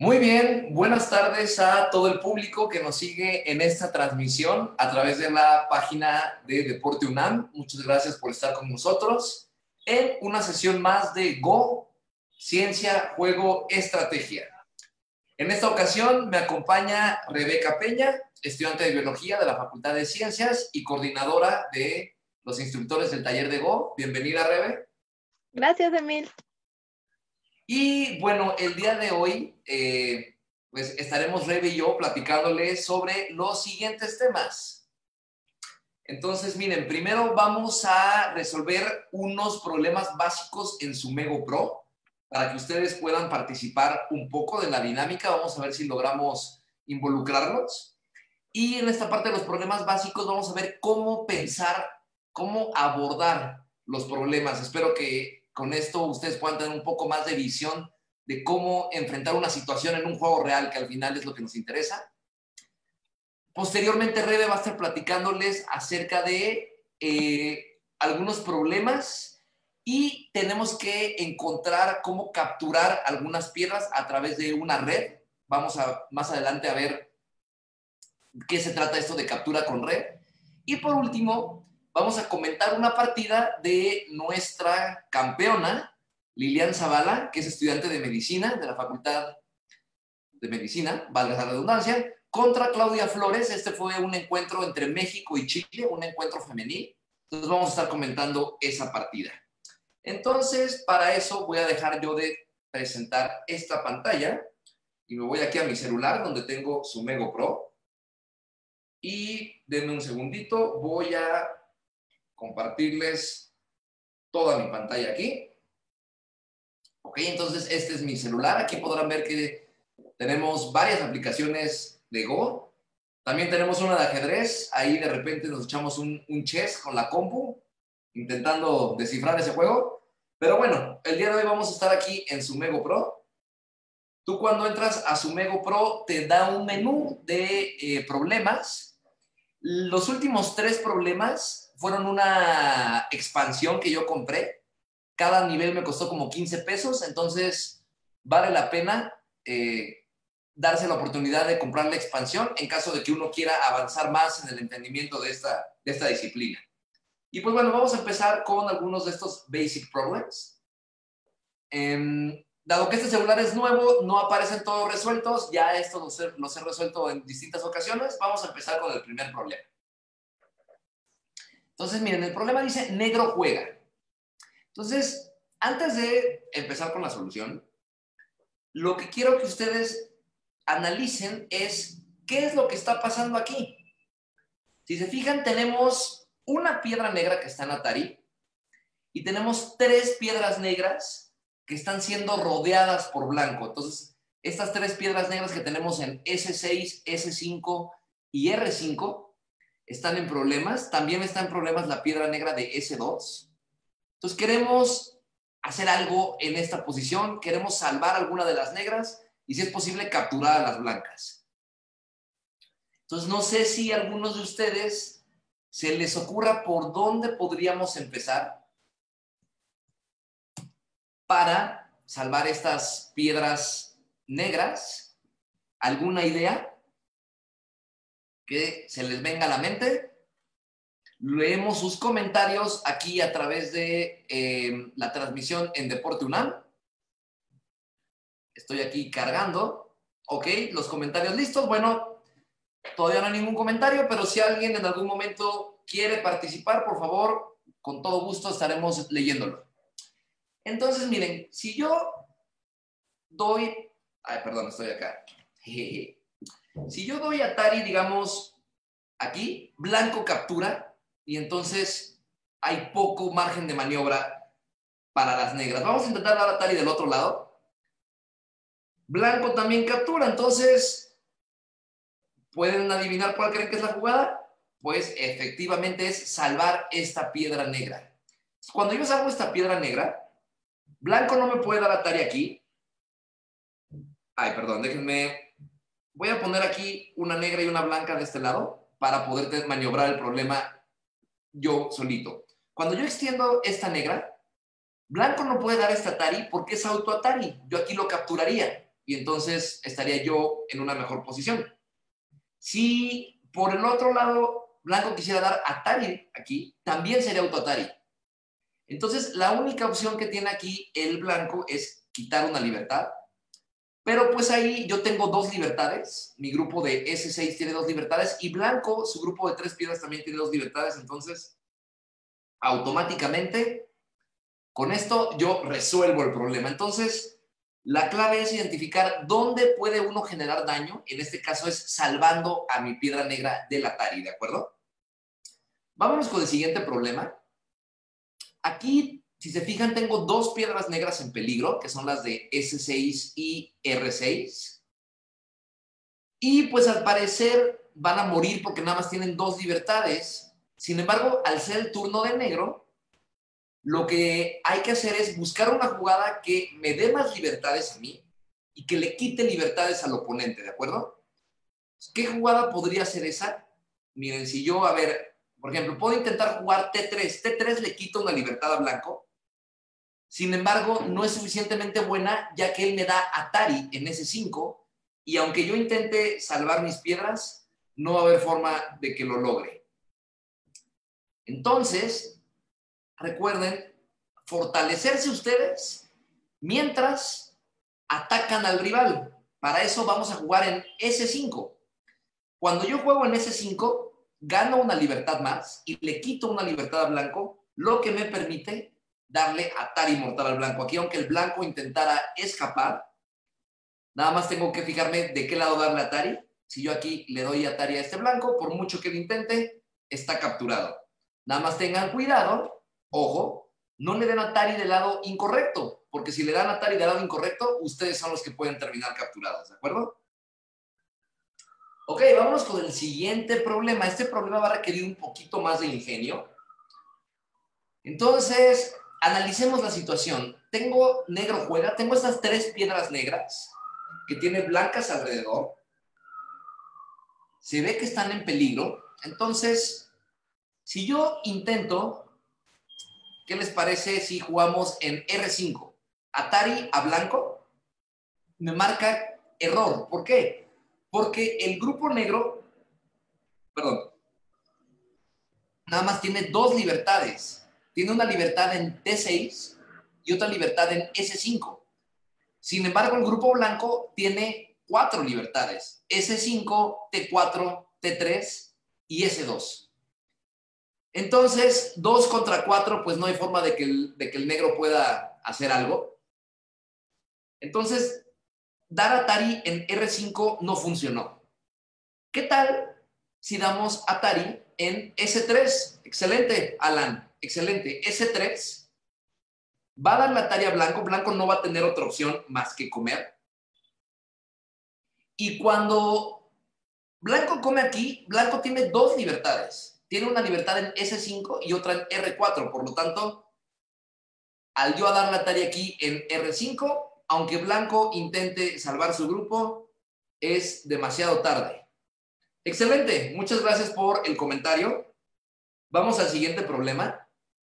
Muy bien, buenas tardes a todo el público que nos sigue en esta transmisión a través de la página de Deporte UNAM. Muchas gracias por estar con nosotros en una sesión más de Go, Ciencia, Juego, Estrategia. En esta ocasión me acompaña Rebeca Peña, estudiante de Biología de la Facultad de Ciencias y coordinadora de los instructores del taller de Go. Bienvenida, Rebe. Gracias, Emil. Y bueno, el día de hoy, pues estaremos Rebe y yo platicándoles sobre los siguientes temas. Entonces, miren, primero vamos a resolver unos problemas básicos en Sumego Pro para que ustedes puedan participar un poco de la dinámica. Vamos a ver si logramos involucrarlos. Y en esta parte de los problemas básicos vamos a ver cómo pensar, cómo abordar los problemas. Espero que con esto ustedes puedan tener un poco más de visión de cómo enfrentar una situación en un juego real, que al final es lo que nos interesa. Posteriormente, Rebe va a estar platicándoles acerca de algunos problemas y tenemos que encontrar cómo capturar algunas piedras a través de una red. Vamos a más adelante a ver qué se trata esto de captura con red. Y por último, vamos a comentar una partida de nuestra campeona, Lilian Zavala, que es estudiante de medicina de la Facultad de Medicina, valga la redundancia, contra Claudia Flores. Este fue un encuentro entre México y Chile, un encuentro femenil. Entonces vamos a estar comentando esa partida. Entonces, para eso voy a dejar yo de presentar esta pantalla y me voy aquí a mi celular donde tengo Sumego Pro. Y denme un segundito, voy a compartirles toda mi pantalla aquí. Ok, entonces este es mi celular. Aquí podrán ver que tenemos varias aplicaciones de Go. También tenemos una de ajedrez. Ahí de repente nos echamos un chess con la compu, intentando descifrar ese juego. Pero bueno, el día de hoy vamos a estar aquí en Sumego Pro. Tú cuando entras a Sumego Pro te da un menú de problemas. Los últimos 3 problemas fueron una expansión que yo compré. Cada nivel me costó como 15 pesos, entonces vale la pena darse la oportunidad de comprar la expansión en caso de que uno quiera avanzar más en el entendimiento de esta disciplina. Y pues bueno, vamos a empezar con algunos de estos basic problems. Dado que este celular es nuevo, no aparecen todos resueltos, ya esto los he resuelto en distintas ocasiones. Vamos a empezar con el primer problema. Entonces, miren, el problema dice negro juega. Entonces, antes de empezar con la solución, lo que quiero que ustedes analicen es qué es lo que está pasando aquí. Si se fijan, tenemos una piedra negra que está en Atari y tenemos 3 piedras negras que están siendo rodeadas por blanco. Entonces, estas 3 piedras negras que tenemos en S6, S5 y R5 están en problemas. También está en problemas la piedra negra de S2. Entonces, queremos hacer algo en esta posición. Queremos salvar alguna de las negras y, si es posible, capturar a las blancas. Entonces, no sé si a algunos de ustedes se les ocurra por dónde podríamos empezar para salvar estas piedras negras. ¿Alguna idea que se les venga a la mente? Leemos sus comentarios aquí a través de la transmisión en Deporte UNAM. Estoy aquí cargando. Ok, los comentarios listos. Bueno, todavía no hay ningún comentario, pero si alguien en algún momento quiere participar, por favor, con todo gusto estaremos leyéndolo. Entonces, miren, si yo doy... Ay, perdón, estoy acá. Si yo doy Atari, digamos, aquí, blanco captura, y entonces hay poco margen de maniobra para las negras. Vamos a intentar dar Atari del otro lado. Blanco también captura, entonces, ¿pueden adivinar cuál creen que es la jugada? Pues efectivamente es salvar esta piedra negra. Cuando yo salvo esta piedra negra, blanco no me puede dar Atari aquí. Ay, perdón, déjenme... Voy a poner aquí una negra y una blanca de este lado para poder maniobrar el problema yo solito. Cuando yo extiendo esta negra, blanco no puede dar este Atari porque es auto Atari. Yo aquí lo capturaría y entonces estaría yo en una mejor posición. Si por el otro lado blanco quisiera dar Atari aquí, también sería auto Atari. Entonces, la única opción que tiene aquí el blanco es quitar una libertad. Pero pues ahí yo tengo dos libertades. Mi grupo de S6 tiene dos libertades y blanco, su grupo de 3 piedras también tiene dos libertades. Entonces, automáticamente, con esto yo resuelvo el problema. Entonces, la clave es identificar dónde puede uno generar daño. En este caso es salvando a mi piedra negra del Atari, ¿de acuerdo? Vámonos con el siguiente problema. Aquí, si se fijan, tengo dos piedras negras en peligro, que son las de S6 y R6. Y pues al parecer van a morir porque nada más tienen dos libertades. Sin embargo, al ser el turno de negro, lo que hay que hacer es buscar una jugada que me dé más libertades a mí y que le quite libertades al oponente, ¿de acuerdo? ¿Qué jugada podría ser esa? Miren, si yo, a ver, por ejemplo, puedo intentar jugar T3. T3 le quita una libertad a blanco. Sin embargo, no es suficientemente buena ya que él me da Atari en S5 y aunque yo intente salvar mis piedras, no va a haber forma de que lo logre. Entonces, recuerden, fortalecerse ustedes mientras atacan al rival. Para eso vamos a jugar en S5. Cuando yo juego en S5, gano una libertad más y le quito una libertad a blanco, lo que me permite darle Atari mortal al blanco. Aquí, aunque el blanco intentara escapar, nada más tengo que fijarme de qué lado darle Atari. Si yo aquí le doy Atari a este blanco, por mucho que lo intente, está capturado. Nada más tengan cuidado, ojo, no le den Atari del lado incorrecto, porque si le dan Atari del lado incorrecto, ustedes son los que pueden terminar capturados, ¿de acuerdo? Ok, vámonos con el siguiente problema. Este problema va a requerir un poquito más de ingenio. Entonces, analicemos la situación. Tengo negro juega, tengo estas 3 piedras negras que tiene blancas alrededor. Se ve que están en peligro. Entonces, si yo intento, ¿qué les parece si jugamos en R5? Atari a blanco me marca error. ¿Por qué? Porque el grupo negro, perdón, nada más tiene 2 libertades. Tiene una libertad en T6 y otra libertad en S5. Sin embargo, el grupo blanco tiene 4 libertades. S5, T4, T3 y S2. Entonces, 2 contra 4, pues no hay forma de que el negro pueda hacer algo. Entonces, dar Atari en R5 no funcionó. ¿Qué tal si damos Atari en S3? Excelente, Alan. Excelente. S3 va a dar la Atari a blanco. Blanco no va a tener otra opción más que comer. Y cuando blanco come aquí, blanco tiene 2 libertades. Tiene una libertad en S5 y otra en R4. Por lo tanto, al yo dar la Atari aquí en R5, aunque blanco intente salvar su grupo, es demasiado tarde. Excelente, muchas gracias por el comentario. Vamos al siguiente problema.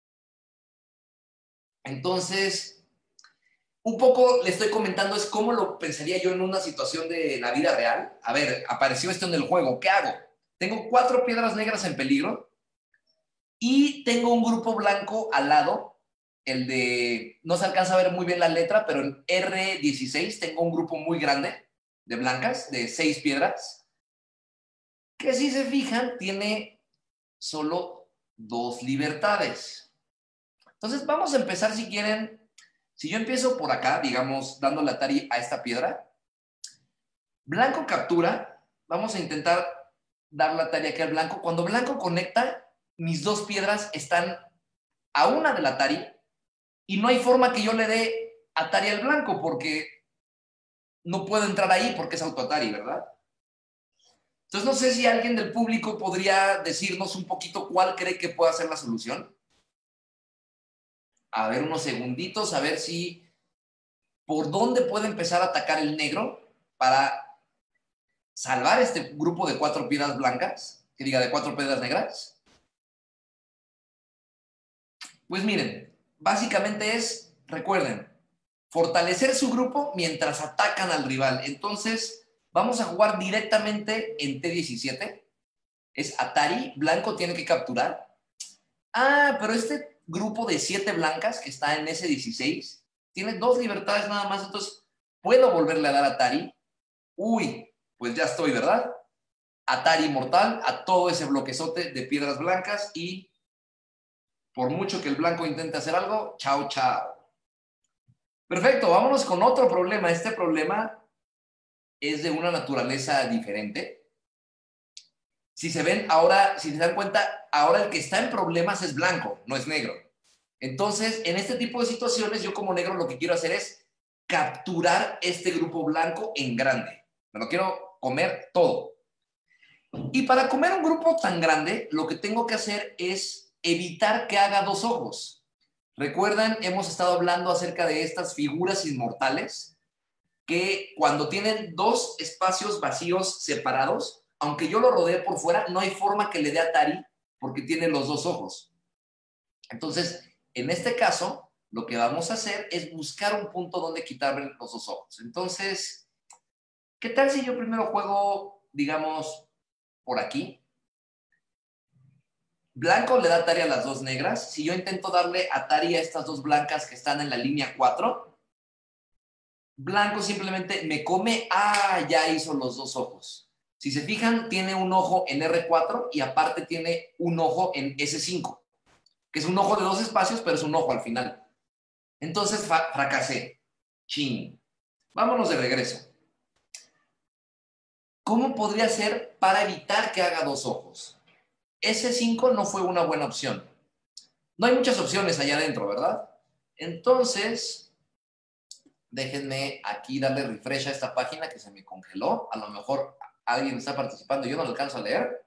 Entonces, un poco le estoy comentando es cómo lo pensaría yo en una situación de la vida real. A ver, apareció esto en el juego, ¿qué hago? Tengo 4 piedras negras en peligro y tengo un grupo blanco al lado, el de, no se alcanza a ver muy bien la letra, pero en R16 tengo un grupo muy grande de blancas, de 6 piedras, que si se fijan tiene solo 2 libertades. Entonces vamos a empezar si quieren. Si yo empiezo por acá, digamos, dándole Atari a esta piedra, blanco captura, vamos a intentar darle Atari aquí al blanco. Cuando blanco conecta, mis 2 piedras están a una del Atari y no hay forma que yo le dé Atari al blanco porque no puedo entrar ahí porque es auto Atari, ¿verdad? Entonces no sé si alguien del público podría decirnos un poquito cuál cree que pueda ser la solución. A ver, unos segunditos, a ver si por dónde puede empezar a atacar el negro para salvar este grupo de 4 piedras blancas, que diga de 4 piedras negras. Pues miren, básicamente es, recuerden, fortalecer su grupo mientras atacan al rival. Entonces, vamos a jugar directamente en T17. Es Atari, blanco tiene que capturar. Ah, pero este grupo de 7 blancas que está en S16 tiene 2 libertades nada más, entonces puedo volverle a dar a Atari. Uy, pues ya estoy, ¿verdad? Atari mortal a todo ese bloquezote de piedras blancas y por mucho que el blanco intente hacer algo, chao, chao. Perfecto, vámonos con otro problema. Este problema es de una naturaleza diferente. Si se ven ahora, si se dan cuenta, ahora el que está en problemas es blanco, no es negro. Entonces, en este tipo de situaciones, yo como negro lo que quiero hacer es capturar este grupo blanco en grande. Me lo quiero comer todo. Y para comer un grupo tan grande, lo que tengo que hacer es evitar que haga 2 ojos. ¿Recuerdan? Hemos estado hablando acerca de estas figuras inmortales que cuando tienen 2 espacios vacíos separados, aunque yo lo rodee por fuera, no hay forma que le dé a Atari porque tiene los 2 ojos. Entonces, en este caso, lo que vamos a hacer es buscar un punto donde quitarle los 2 ojos. Entonces, ¿qué tal si yo primero juego, digamos, por aquí? Blanco le da Atari a las 2 negras. Si yo intento darle Atari a estas 2 blancas que están en la línea 4, blanco simplemente me come. Ah, ya hizo los 2 ojos. Si se fijan, tiene un ojo en R4 y aparte tiene un ojo en S5, que es un ojo de 2 espacios, pero es un ojo al final. Entonces fracasé. Chin. Vámonos de regreso. ¿Cómo podría ser para evitar que haga 2 ojos? S5 no fue una buena opción. No hay muchas opciones allá adentro, ¿verdad? Entonces, déjenme aquí darle refresh a esta página que se me congeló. A lo mejor alguien está participando, yo no lo alcanzo a leer.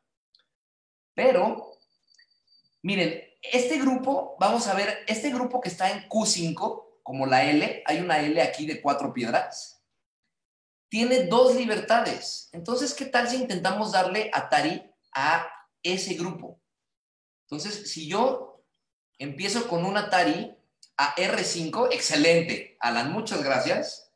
Pero, miren, este grupo, vamos a ver, este grupo que está en Q5, como la L, hay una L aquí de 4 piedras, tiene 2 libertades. Entonces, ¿qué tal si intentamos darle Atari a ese grupo? Entonces, si yo empiezo con un Atari a R5, excelente, Alan, muchas gracias.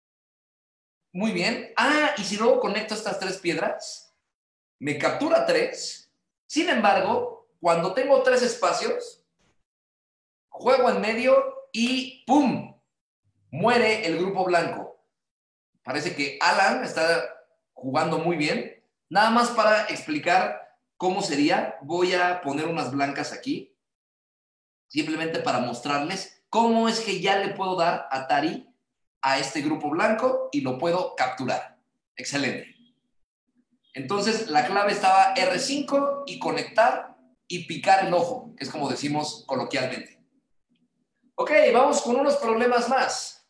Muy bien. Ah, y si luego conecto estas 3 piedras, me captura 3. Sin embargo, cuando tengo 3 espacios, juego en medio y ¡pum! Muere el grupo blanco. Parece que Alan está jugando muy bien. Nada más para explicar cómo sería, voy a poner unas blancas aquí, simplemente para mostrarles cómo es que ya le puedo dar Atari a este grupo blanco y lo puedo capturar. Excelente. Entonces, la clave estaba R5 y conectar y picar el ojo, que es como decimos coloquialmente. Ok, vamos con unos problemas más.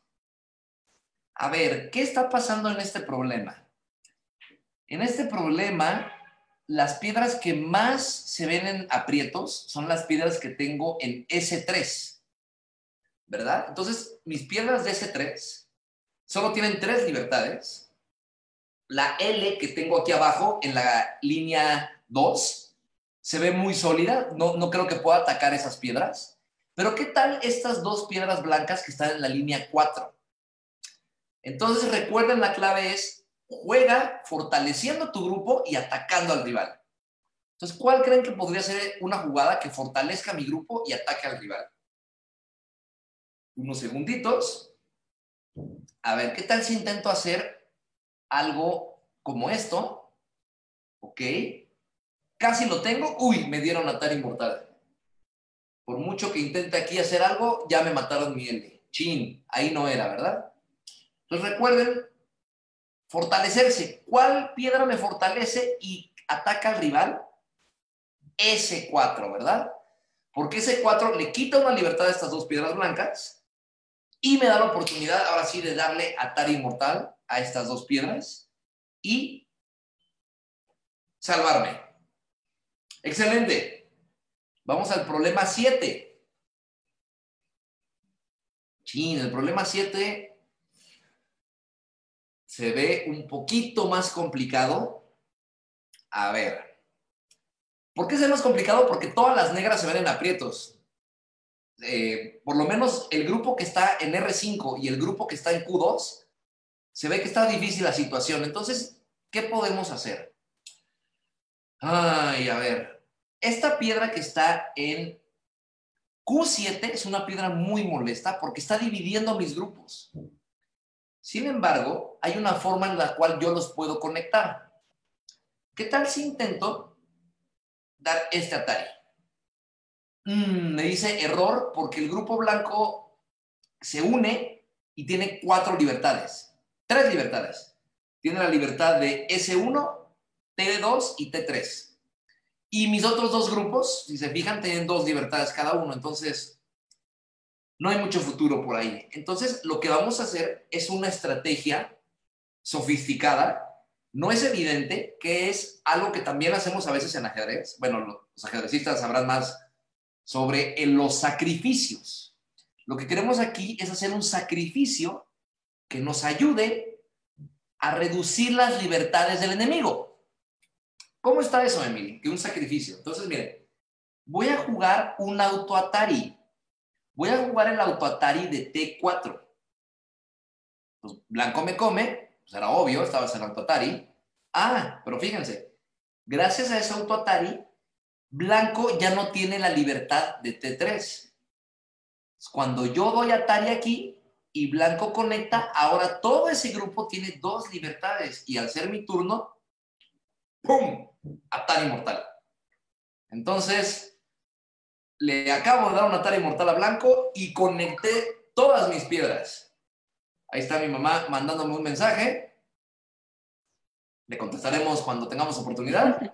A ver, ¿qué está pasando en este problema? En este problema, las piedras que más se ven en aprietos son las piedras que tengo en S3, ¿verdad? Entonces, mis piedras de S3 solo tienen 3 libertades. La L que tengo aquí abajo en la línea 2 se ve muy sólida, no creo que pueda atacar esas piedras. Pero ¿qué tal estas 2 piedras blancas que están en la línea 4? Entonces recuerden, la clave es juega fortaleciendo tu grupo y atacando al rival. Entonces, ¿cuál creen que podría ser una jugada que fortalezca mi grupo y ataque al rival? Unos segunditos. A ver, ¿qué tal si intento hacer algo como esto? Ok. Casi lo tengo. Uy, me dieron Atari Inmortal. Por mucho que intente aquí hacer algo, ya me mataron mi L. Chin, ahí no era, ¿verdad? Entonces recuerden, fortalecerse. ¿Cuál piedra me fortalece y ataca al rival? S4, ¿verdad? Porque S4 le quita una libertad a estas 2 piedras blancas y me da la oportunidad ahora sí de darle Atari Inmortal a estas 2 piedras y salvarme. Excelente. Vamos al problema 7. Chin, el problema 7 se ve un poquito más complicado. A ver. ¿Por qué se ve más complicado? Porque todas las negras se ven en aprietos. por lo menos el grupo que está en R5 y el grupo que está en Q2, se ve que está difícil la situación. Entonces, ¿qué podemos hacer? Ay, a ver. Esta piedra que está en Q7 es una piedra muy molesta porque está dividiendo mis grupos. Sin embargo, hay una forma en la cual yo los puedo conectar. ¿Qué tal si intento dar este Atari? Me dice error porque el grupo blanco se une y tiene 4 libertades. 3 libertades. Tiene la libertad de S1, T2 y T3. Y mis otros dos grupos, si se fijan, tienen 2 libertades cada uno. Entonces, no hay mucho futuro por ahí. Entonces, lo que vamos a hacer es una estrategia sofisticada. No es evidente, que es algo que también hacemos a veces en ajedrez. Bueno, los ajedrecistas sabrán más sobre los sacrificios. Lo que queremos aquí es hacer un sacrificio que nos ayude a reducir las libertades del enemigo. ¿Cómo está eso, Emily? Que un sacrificio. Entonces, miren, voy a jugar un auto Atari. Voy a jugar el auto Atari de T4. Pues blanco me come, pues era obvio, estabas en el auto Atari. Ah, pero fíjense, gracias a ese auto Atari, blanco ya no tiene la libertad de T3. Cuando yo doy Atari aquí y blanco conecta, ahora todo ese grupo tiene 2 libertades y al ser mi turno, ¡pum! Atari mortal. Entonces, le acabo de dar un Atari mortal a blanco y conecté todas mis piedras. Ahí está mi mamá mandándome un mensaje. Le contestaremos cuando tengamos oportunidad.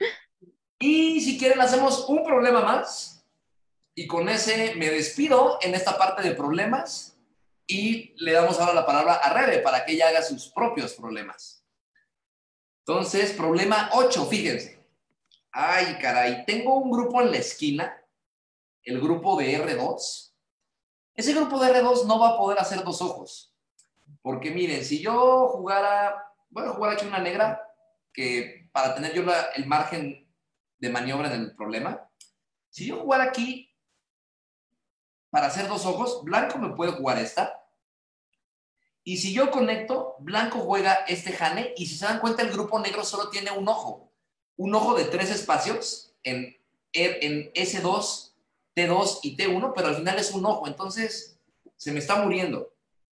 Y si quieren, hacemos un problema más. Y con ese me despido en esta parte de problemas. Y le damos ahora la palabra a Rebe para que ella haga sus propios problemas. Entonces, problema 8, fíjense. Ay, caray, tengo un grupo en la esquina, el grupo de R2. Ese grupo de R2 no va a poder hacer 2 ojos. Porque miren, si yo jugara, voy a jugar aquí una negra, que para tener yo el margen de maniobra en el problema, si yo jugara aquí para hacer 2 ojos, blanco me puede jugar esta. Y si yo conecto, blanco juega este jane, y si se dan cuenta, el grupo negro solo tiene un ojo de 3 espacios en S2, T2 y T1, pero al final es un ojo, entonces se me está muriendo.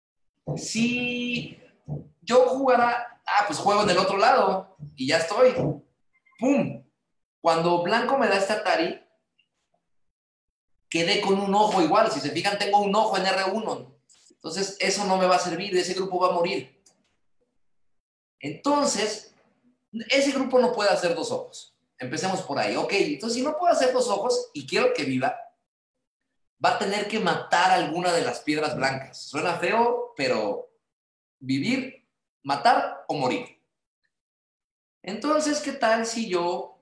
Si yo jugara, pues juego en el otro lado y ya estoy. ¡Pum! Cuando blanco me da este Atari, quedé con un ojo igual. Si se fijan, tengo un ojo en R1. Entonces, eso no me va a servir, ese grupo va a morir. Entonces, ese grupo no puede hacer 2 ojos. Empecemos por ahí. Ok, entonces si no puede hacer 2 ojos y quiero que viva, va a tener que matar alguna de las piedras blancas. Suena feo, pero vivir, matar o morir. Entonces, ¿qué tal si yo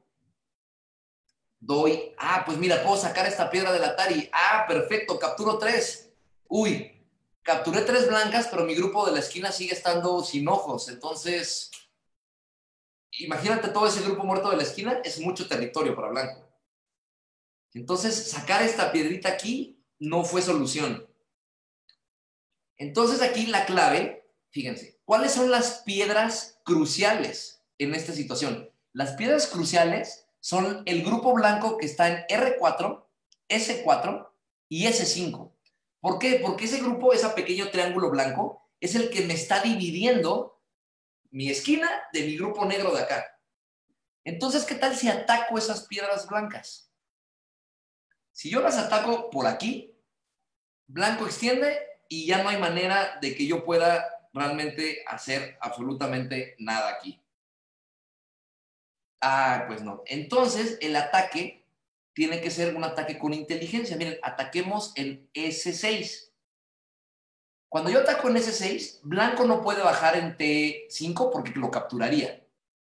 doy, pues mira, puedo sacar esta piedra del Atari. Perfecto, capturo 3. Uy, capturé 3 blancas, pero mi grupo de la esquina sigue estando sin ojos. Entonces, imagínate todo ese grupo muerto de la esquina, es mucho territorio para blanco. Entonces, sacar esta piedrita aquí no fue solución. Entonces, aquí la clave, fíjense, ¿cuáles son las piedras cruciales en esta situación? Las piedras cruciales son el grupo blanco que está en R4, S4 y S5. ¿Por qué? Porque ese grupo, ese pequeño triángulo blanco, es el que me está dividiendo mi esquina de mi grupo negro de acá. Entonces, ¿qué tal si ataco esas piedras blancas? Si yo las ataco por aquí, blanco extiende y ya no hay manera de que yo pueda realmente hacer absolutamente nada aquí. Pues no. Entonces, el ataque tiene que ser un ataque con inteligencia. Miren, ataquemos en S6. Cuando yo ataco en S6, blanco no puede bajar en T5 porque lo capturaría.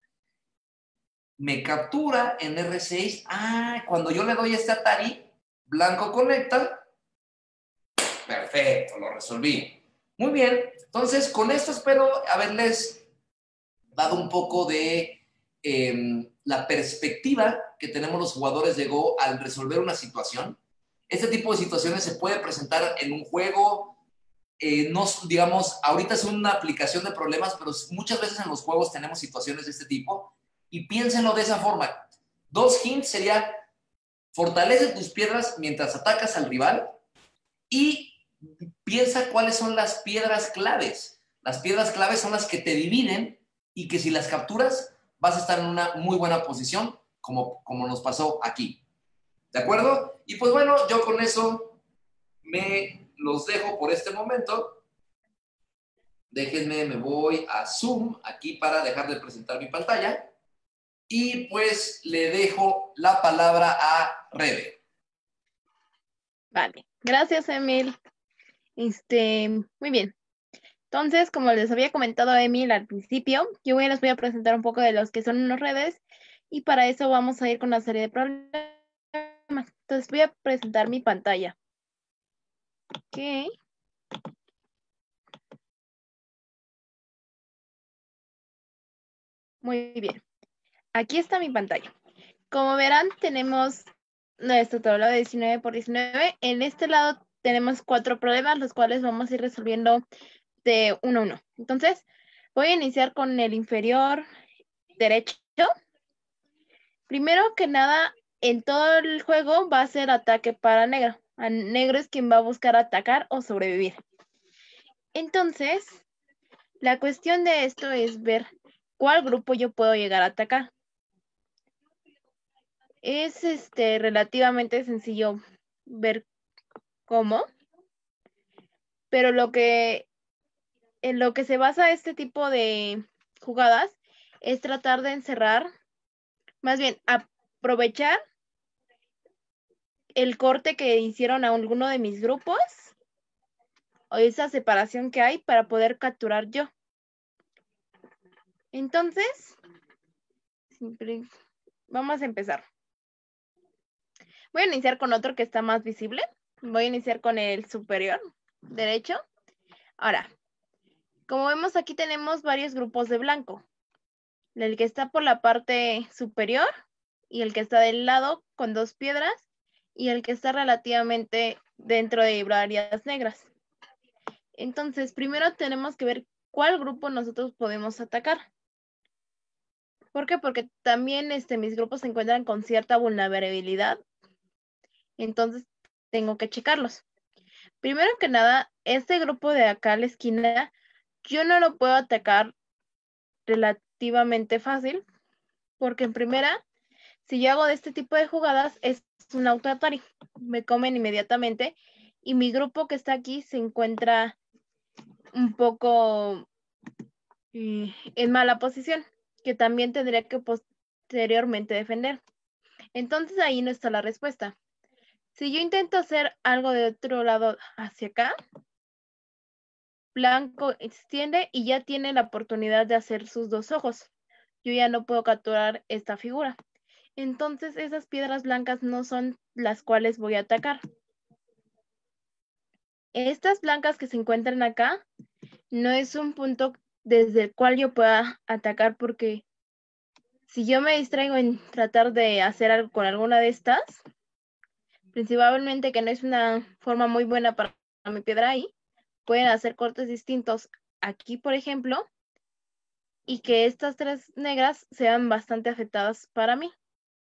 Me captura en R6. Cuando yo le doy este Atari, blanco conecta. Perfecto, lo resolví. Muy bien, entonces con esto espero haberles dado un poco de la perspectiva que tenemos los jugadores de Go al resolver una situación. Este tipo de situaciones se puede presentar en un juego, no, digamos, ahorita es una aplicación de problemas, pero muchas veces en los juegos tenemos situaciones de este tipo y piénsenlo de esa forma. 2 hints sería fortalece tus piedras mientras atacas al rival y piensa cuáles son las piedras claves. Las piedras claves son las que te dividen y que si las capturas vas a estar en una muy buena posición, como nos pasó aquí. ¿De acuerdo? Y pues bueno, yo con eso me los dejo por este momento. Déjenme, me voy a Zoom aquí para dejar de presentar mi pantalla. Y pues le dejo la palabra a Rebe. Vale, gracias, Emil. Muy bien. Entonces, como les había comentado Emil al principio, yo les voy a presentar un poco de los que son unas redes y para eso vamos a ir con una serie de problemas. Entonces, voy a presentar mi pantalla. Ok. Muy bien. Aquí está mi pantalla. Como verán, tenemos nuestro tablero de 19 por 19. En este lado tenemos 4 problemas, los cuales vamos a ir resolviendo de uno a uno. Entonces, voy a iniciar con el inferior derecho. Primero que nada, en todo el juego va a ser ataque para negro. A negro es quien va a buscar atacar o sobrevivir. Entonces, la cuestión de esto es ver cuál grupo yo puedo llegar a atacar. Es relativamente sencillo ver cómo, pero en lo que se basa este tipo de jugadas es tratar de encerrar, más bien aprovechar el corte que hicieron a alguno de mis grupos o esa separación que hay para poder capturar yo. Entonces, vamos a empezar. Voy a iniciar con otro que está más visible. Voy a iniciar con el superior derecho. Ahora, como vemos aquí tenemos varios grupos de blanco. El que está por la parte superior y el que está del lado con 2 piedras y el que está relativamente dentro de áreas negras. Entonces, primero tenemos que ver cuál grupo nosotros podemos atacar. ¿Por qué? Porque también mis grupos se encuentran con cierta vulnerabilidad. Entonces, tengo que checarlos. Primero que nada, este grupo de acá a la esquina, yo no lo puedo atacar relativamente fácil, porque en primera, si yo hago de este tipo de jugadas, es un auto-atari. Me comen inmediatamente y mi grupo que está aquí se encuentra un poco en mala posición, que también tendría que posteriormente defender. Entonces ahí no está la respuesta. Si yo intento hacer algo de otro lado hacia acá, blanco extiende y ya tiene la oportunidad de hacer sus 2 ojos. Yo ya no puedo capturar esta figura. Entonces esas piedras blancas no son las cuales voy a atacar. Estas blancas que se encuentran acá no es un punto desde el cual yo pueda atacar, porque si yo me distraigo en tratar de hacer algo con alguna de estas, principalmente que no es una forma muy buena para mi piedra ahí, pueden hacer cortes distintos aquí, por ejemplo, y que estas 3 negras sean bastante afectadas para mí.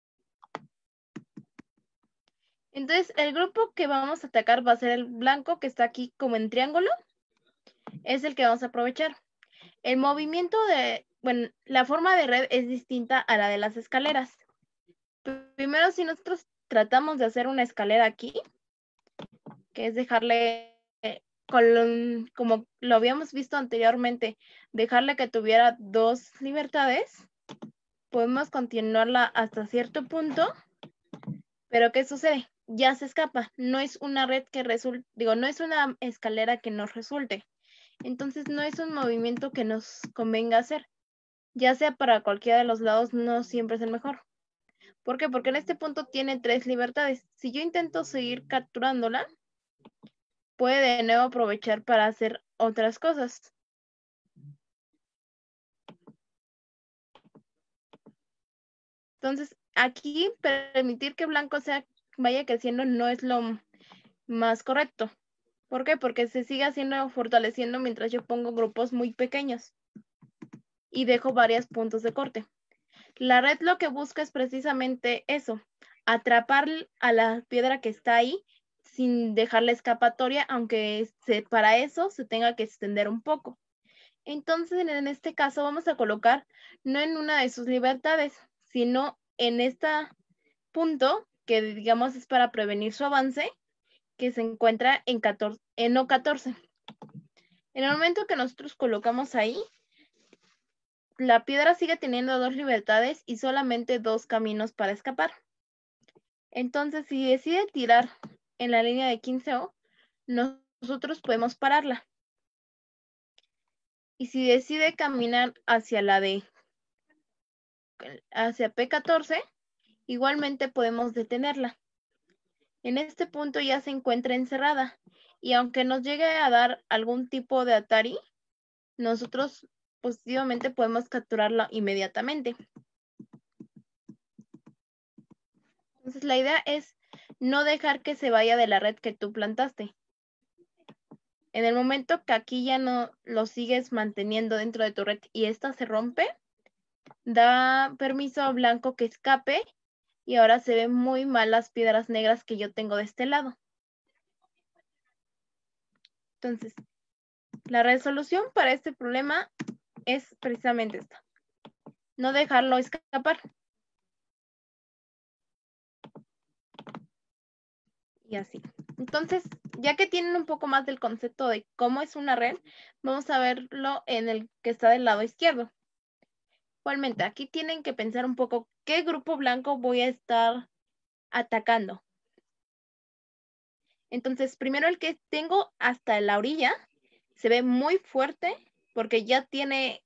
Entonces, el grupo que vamos a atacar va a ser el blanco que está aquí como en triángulo. Es el que vamos a aprovechar. El movimiento la forma de red es distinta a la de las escaleras. Primero, si nosotros tratamos de hacer una escalera aquí, que es dejarle, como lo habíamos visto anteriormente, dejarle que tuviera 2 libertades, podemos continuarla hasta cierto punto, pero ¿qué sucede? Ya se escapa, no es una red que resulte, no es una escalera que nos resulte. Entonces no es un movimiento que nos convenga hacer, ya sea para cualquiera de los lados, no siempre es el mejor. ¿Por qué? Porque en este punto tiene 3 libertades. Si yo intento seguir capturándola, puede de nuevo aprovechar para hacer otras cosas. Entonces, aquí permitir que blanco vaya creciendo no es lo más correcto. ¿Por qué? Porque se sigue haciendo, fortaleciendo mientras yo pongo grupos muy pequeños y dejo varios puntos de corte. La red lo que busca es precisamente eso, atrapar a la piedra que está ahí sin dejarla escapatoria, aunque para eso se tenga que extender un poco. Entonces, en este caso vamos a colocar no en una de sus libertades, sino en este punto que digamos es para prevenir su avance, que se encuentra en O14. En el momento que nosotros colocamos ahí, la piedra sigue teniendo 2 libertades y solamente 2 caminos para escapar. Entonces, si decide tirar en la línea de 15O, nosotros podemos pararla. Y si decide caminar hacia hacia P14, igualmente podemos detenerla. En este punto ya se encuentra encerrada y aunque nos llegue a dar algún tipo de Atari, nosotros positivamente podemos capturarla inmediatamente. Entonces la idea es no dejar que se vaya de la red que tú plantaste. En el momento que aquí ya no lo sigues manteniendo dentro de tu red y esta se rompe, da permiso a blanco que escape y ahora se ven muy mal las piedras negras que yo tengo de este lado. Entonces, la resolución para este problema es precisamente esta. No dejarlo escapar. Y así. Entonces, ya que tienen un poco más del concepto de cómo es una red, vamos a verlo en el que está del lado izquierdo. Igualmente, aquí tienen que pensar un poco qué grupo blanco voy a estar atacando. Entonces, primero el que tengo hasta la orilla se ve muy fuerte porque ya tiene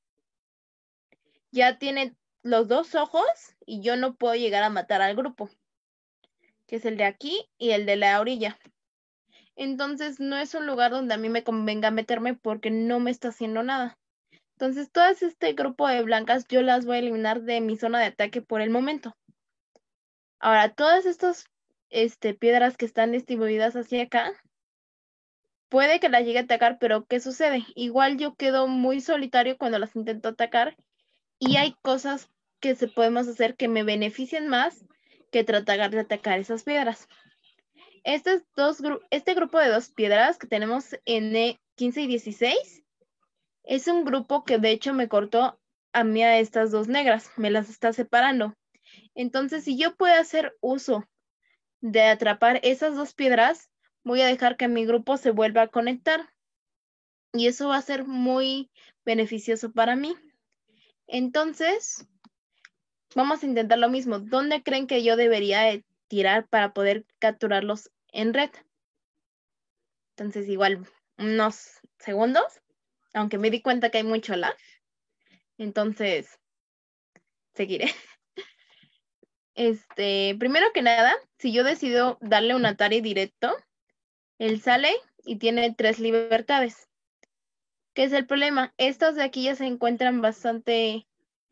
los 2 ojos y yo no puedo llegar a matar al grupo, que es el de aquí y el de la orilla. Entonces, no es un lugar donde a mí me convenga meterme porque no me está haciendo nada. Entonces, todo este grupo de blancas yo las voy a eliminar de mi zona de ataque por el momento. Ahora, todas estas piedras que están distribuidas hacia acá, puede que las llegue a atacar, pero ¿qué sucede? Igual yo quedo muy solitario cuando las intento atacar y hay cosas que podemos hacer que me beneficien más que tratar de atacar esas piedras. Este grupo de 2 piedras que tenemos en 15 y 16 es un grupo que de hecho me cortó a mí a estas 2 negras, me las está separando. Entonces, si yo puedo hacer uso de atrapar esas 2 piedras, voy a dejar que mi grupo se vuelva a conectar. Y eso va a ser muy beneficioso para mí. Entonces, vamos a intentar lo mismo. ¿Dónde creen que yo debería tirar para poder capturarlos en red? Entonces, igual, unos segundos, aunque me di cuenta que hay mucho lag. Entonces, seguiré. Primero que nada, si yo decido darle un Atari directo, él sale y tiene 3 libertades. ¿Qué es el problema? Estas de aquí ya se encuentran bastante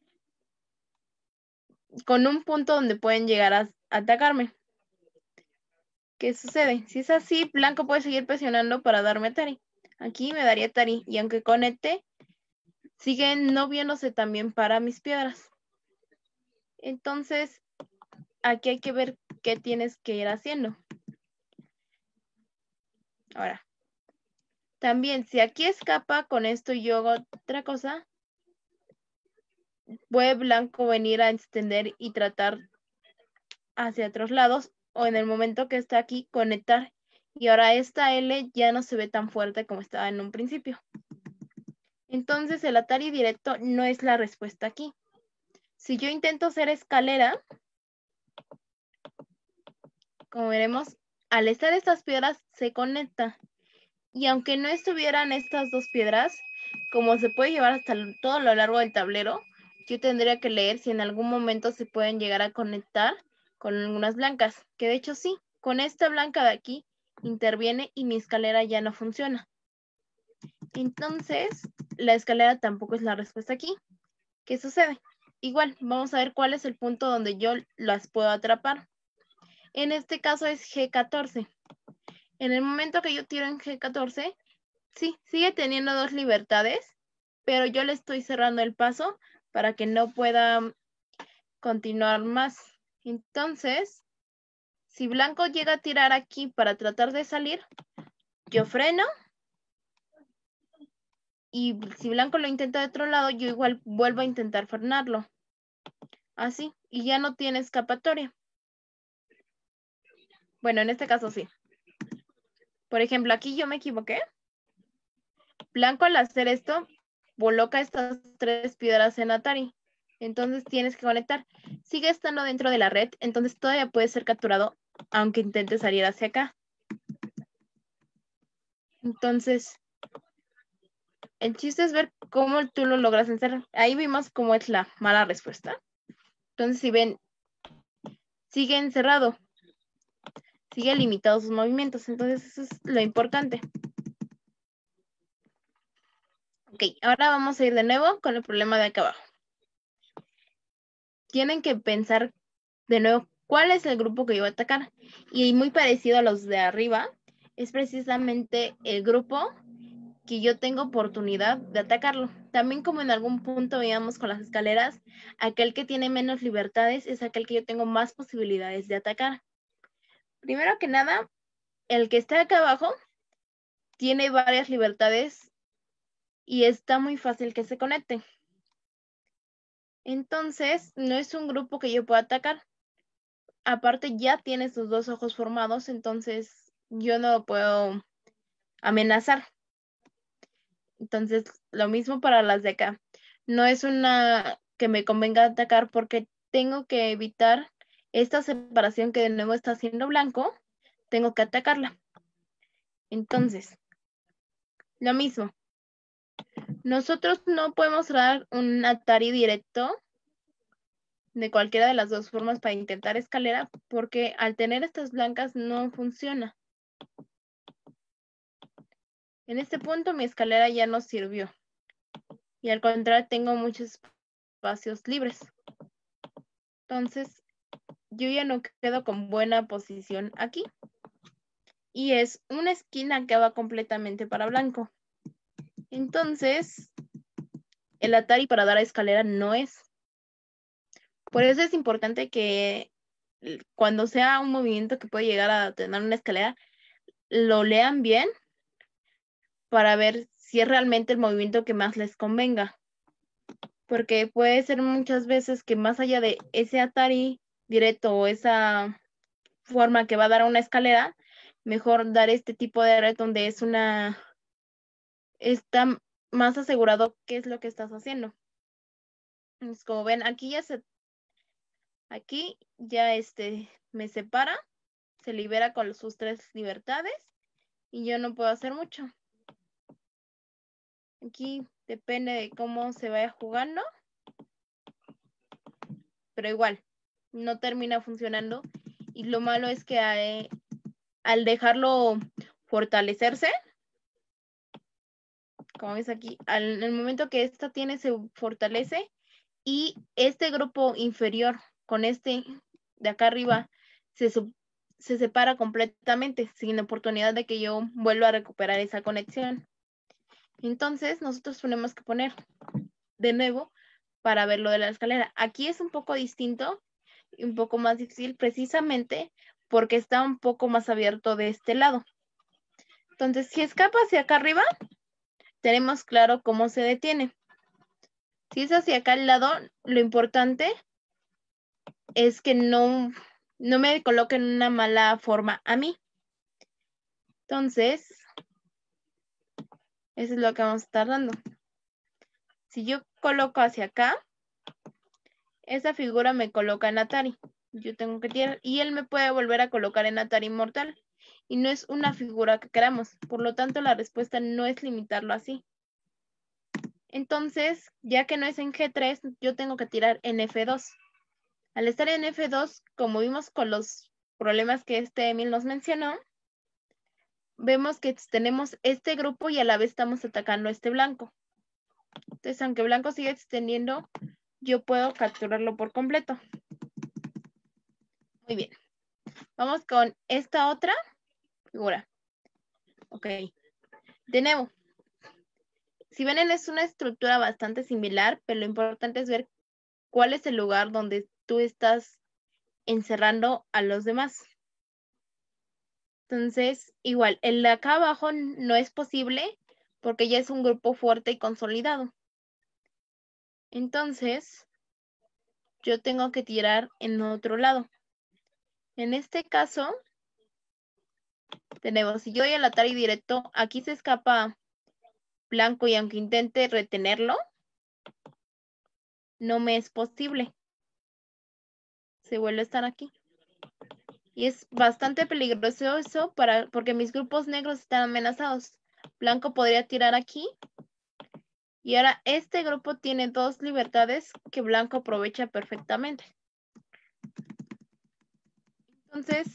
con un punto donde pueden llegar a atacarme. ¿Qué sucede? Si es así, blanco puede seguir presionando para darme Atari. Aquí me daría Atari y aunque conecte, siguen no viéndose también para mis piedras. Entonces, aquí hay que ver qué tienes que ir haciendo. Ahora, también si aquí escapa con esto y yo hago otra cosa, puede blanco venir a extender y tratar hacia otros lados o en el momento que está aquí conectar. Y ahora esta L ya no se ve tan fuerte como estaba en un principio. Entonces el Atari directo no es la respuesta aquí. Si yo intento hacer escalera, como veremos, al estar estas piedras se conecta. Y aunque no estuvieran estas 2 piedras, como se puede llevar hasta todo lo largo del tablero, yo tendría que leer si en algún momento se pueden llegar a conectar con algunas blancas, que de hecho sí, con esta blanca de aquí interviene y mi escalera ya no funciona. Entonces, la escalera tampoco es la respuesta aquí. ¿Qué sucede? Igual, vamos a ver cuál es el punto donde yo las puedo atrapar. En este caso es G14. En el momento que yo tiro en G14, sí, sigue teniendo 2 libertades, pero yo le estoy cerrando el paso para que no pueda continuar más. Entonces, si blanco llega a tirar aquí para tratar de salir, yo freno. Y si blanco lo intenta de otro lado, yo igual vuelvo a intentar frenarlo. Así, y ya no tiene escapatoria. Bueno, en este caso sí. Por ejemplo, aquí yo me equivoqué. Blanco al hacer esto, coloca estas 3 piedras en Atari. Entonces tienes que conectar. Sigue estando dentro de la red, entonces todavía puede ser capturado, aunque intente salir hacia acá. Entonces, el chiste es ver cómo tú lo logras encerrar. Ahí vimos cómo es la mala respuesta. Entonces, si ven, sigue encerrado. Sigue limitado sus movimientos. Entonces, eso es lo importante. Ok, ahora vamos a ir de nuevo con el problema de acá abajo. Tienen que pensar de nuevo cuál es el grupo que yo voy a atacar. Y muy parecido a los de arriba, es precisamente el grupo que yo tengo oportunidad de atacarlo. También como en algún punto veíamos con las escaleras, aquel que tiene menos libertades es aquel que yo tengo más posibilidades de atacar. Primero que nada, el que está acá abajo tiene varias libertades y está muy fácil que se conecte. Entonces, no es un grupo que yo pueda atacar. Aparte, ya tiene sus 2 ojos formados, entonces yo no lo puedo amenazar. Entonces, lo mismo para las de acá. No es una que me convenga atacar porque tengo que evitar esta separación que de nuevo está haciendo blanco. Tengo que atacarla. Entonces, lo mismo. Nosotros no podemos dar un Atari directo de cualquiera de las 2 formas para intentar escalera porque al tener estas blancas no funciona. En este punto mi escalera ya no sirvió. Y al contrario, tengo muchos espacios libres. Entonces, yo ya no quedo con buena posición aquí. Y es una esquina que va completamente para blanco. Entonces, el Atari para dar a escalera no es. Por eso es importante que cuando sea un movimiento que puede llegar a tener una escalera, lo lean bien para ver si es realmente el movimiento que más les convenga. Porque puede ser muchas veces que más allá de ese Atari directo o esa forma que va a dar una escalera, mejor dar este tipo de red donde está más asegurado qué es lo que estás haciendo. Entonces, como ven, aquí ya me separa, se libera con sus 3 libertades y yo no puedo hacer mucho. Aquí depende de cómo se vaya jugando, pero igual, no termina funcionando. Y lo malo es que al dejarlo fortalecerse, como ves aquí, en el momento que esta se fortalece y este grupo inferior con este de acá arriba se separa completamente sin oportunidad de que yo vuelva a recuperar esa conexión. Entonces nosotros tenemos que poner de nuevo para ver lo de la escalera. Aquí es un poco distinto y un poco más difícil precisamente porque está un poco más abierto de este lado. Entonces, si escapa hacia acá arriba, tenemos claro cómo se detiene. Si es hacia acá al lado, lo importante es que no me coloque en una mala forma a mí. Entonces, eso es lo que vamos a estar dando. Si yo coloco hacia acá, esa figura me coloca en Atari. Yo tengo que tirar y él me puede volver a colocar en Atari Inmortal. Y no es una figura que queramos. Por lo tanto, la respuesta no es limitarlo así. Entonces, ya que no es en G3, yo tengo que tirar en F2. Al estar en F2, como vimos con los problemas que Emil nos mencionó, vemos que tenemos este grupo y a la vez estamos atacando a este blanco. Entonces, aunque blanco sigue extendiendo, yo puedo capturarlo por completo. Muy bien. Vamos con esta otra figura. Ok. De nuevo, si ven, es una estructura bastante similar, pero lo importante es ver cuál es el lugar donde tú estás encerrando a los demás. Entonces, igual, el de acá abajo no es posible porque ya es un grupo fuerte y consolidado. Entonces, yo tengo que tirar en otro lado. En este caso, tenemos, si yo doy al Atari directo, aquí se escapa blanco y aunque intente retenerlo, no me es posible. Se vuelve a estar aquí. Y es bastante peligroso eso porque mis grupos negros están amenazados. Blanco podría tirar aquí. Y ahora este grupo tiene 2 libertades que blanco aprovecha perfectamente. Entonces,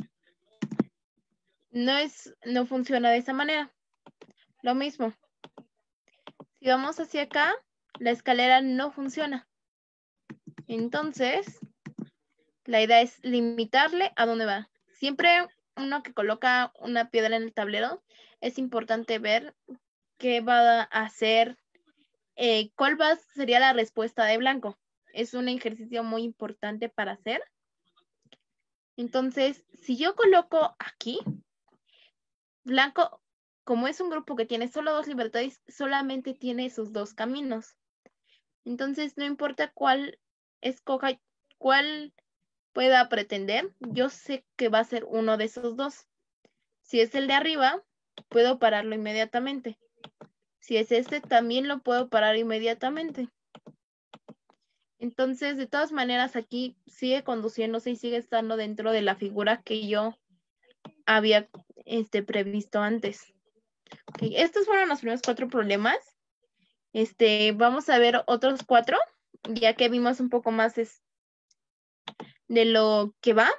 no funciona de esa manera. Lo mismo. Si vamos hacia acá, la escalera no funciona. Entonces, la idea es limitarle a dónde va. Siempre uno que coloca una piedra en el tablero, es importante ver qué va a hacer, sería la respuesta de blanco. Es un ejercicio muy importante para hacer. Entonces, si yo coloco aquí, blanco, como es un grupo que tiene solo 2 libertades, solamente tiene sus 2 caminos. Entonces, no importa cuál escoja, cuál pueda pretender, yo sé que va a ser uno de esos 2. Si es el de arriba, puedo pararlo inmediatamente. Si es este, también lo puedo parar inmediatamente. Entonces, de todas maneras, aquí sigue conduciéndose y sigue estando dentro de la figura que yo había previsto antes. Okay. Estos fueron los primeros 4 problemas. Vamos a ver otros 4, ya que vimos un poco más de lo que va.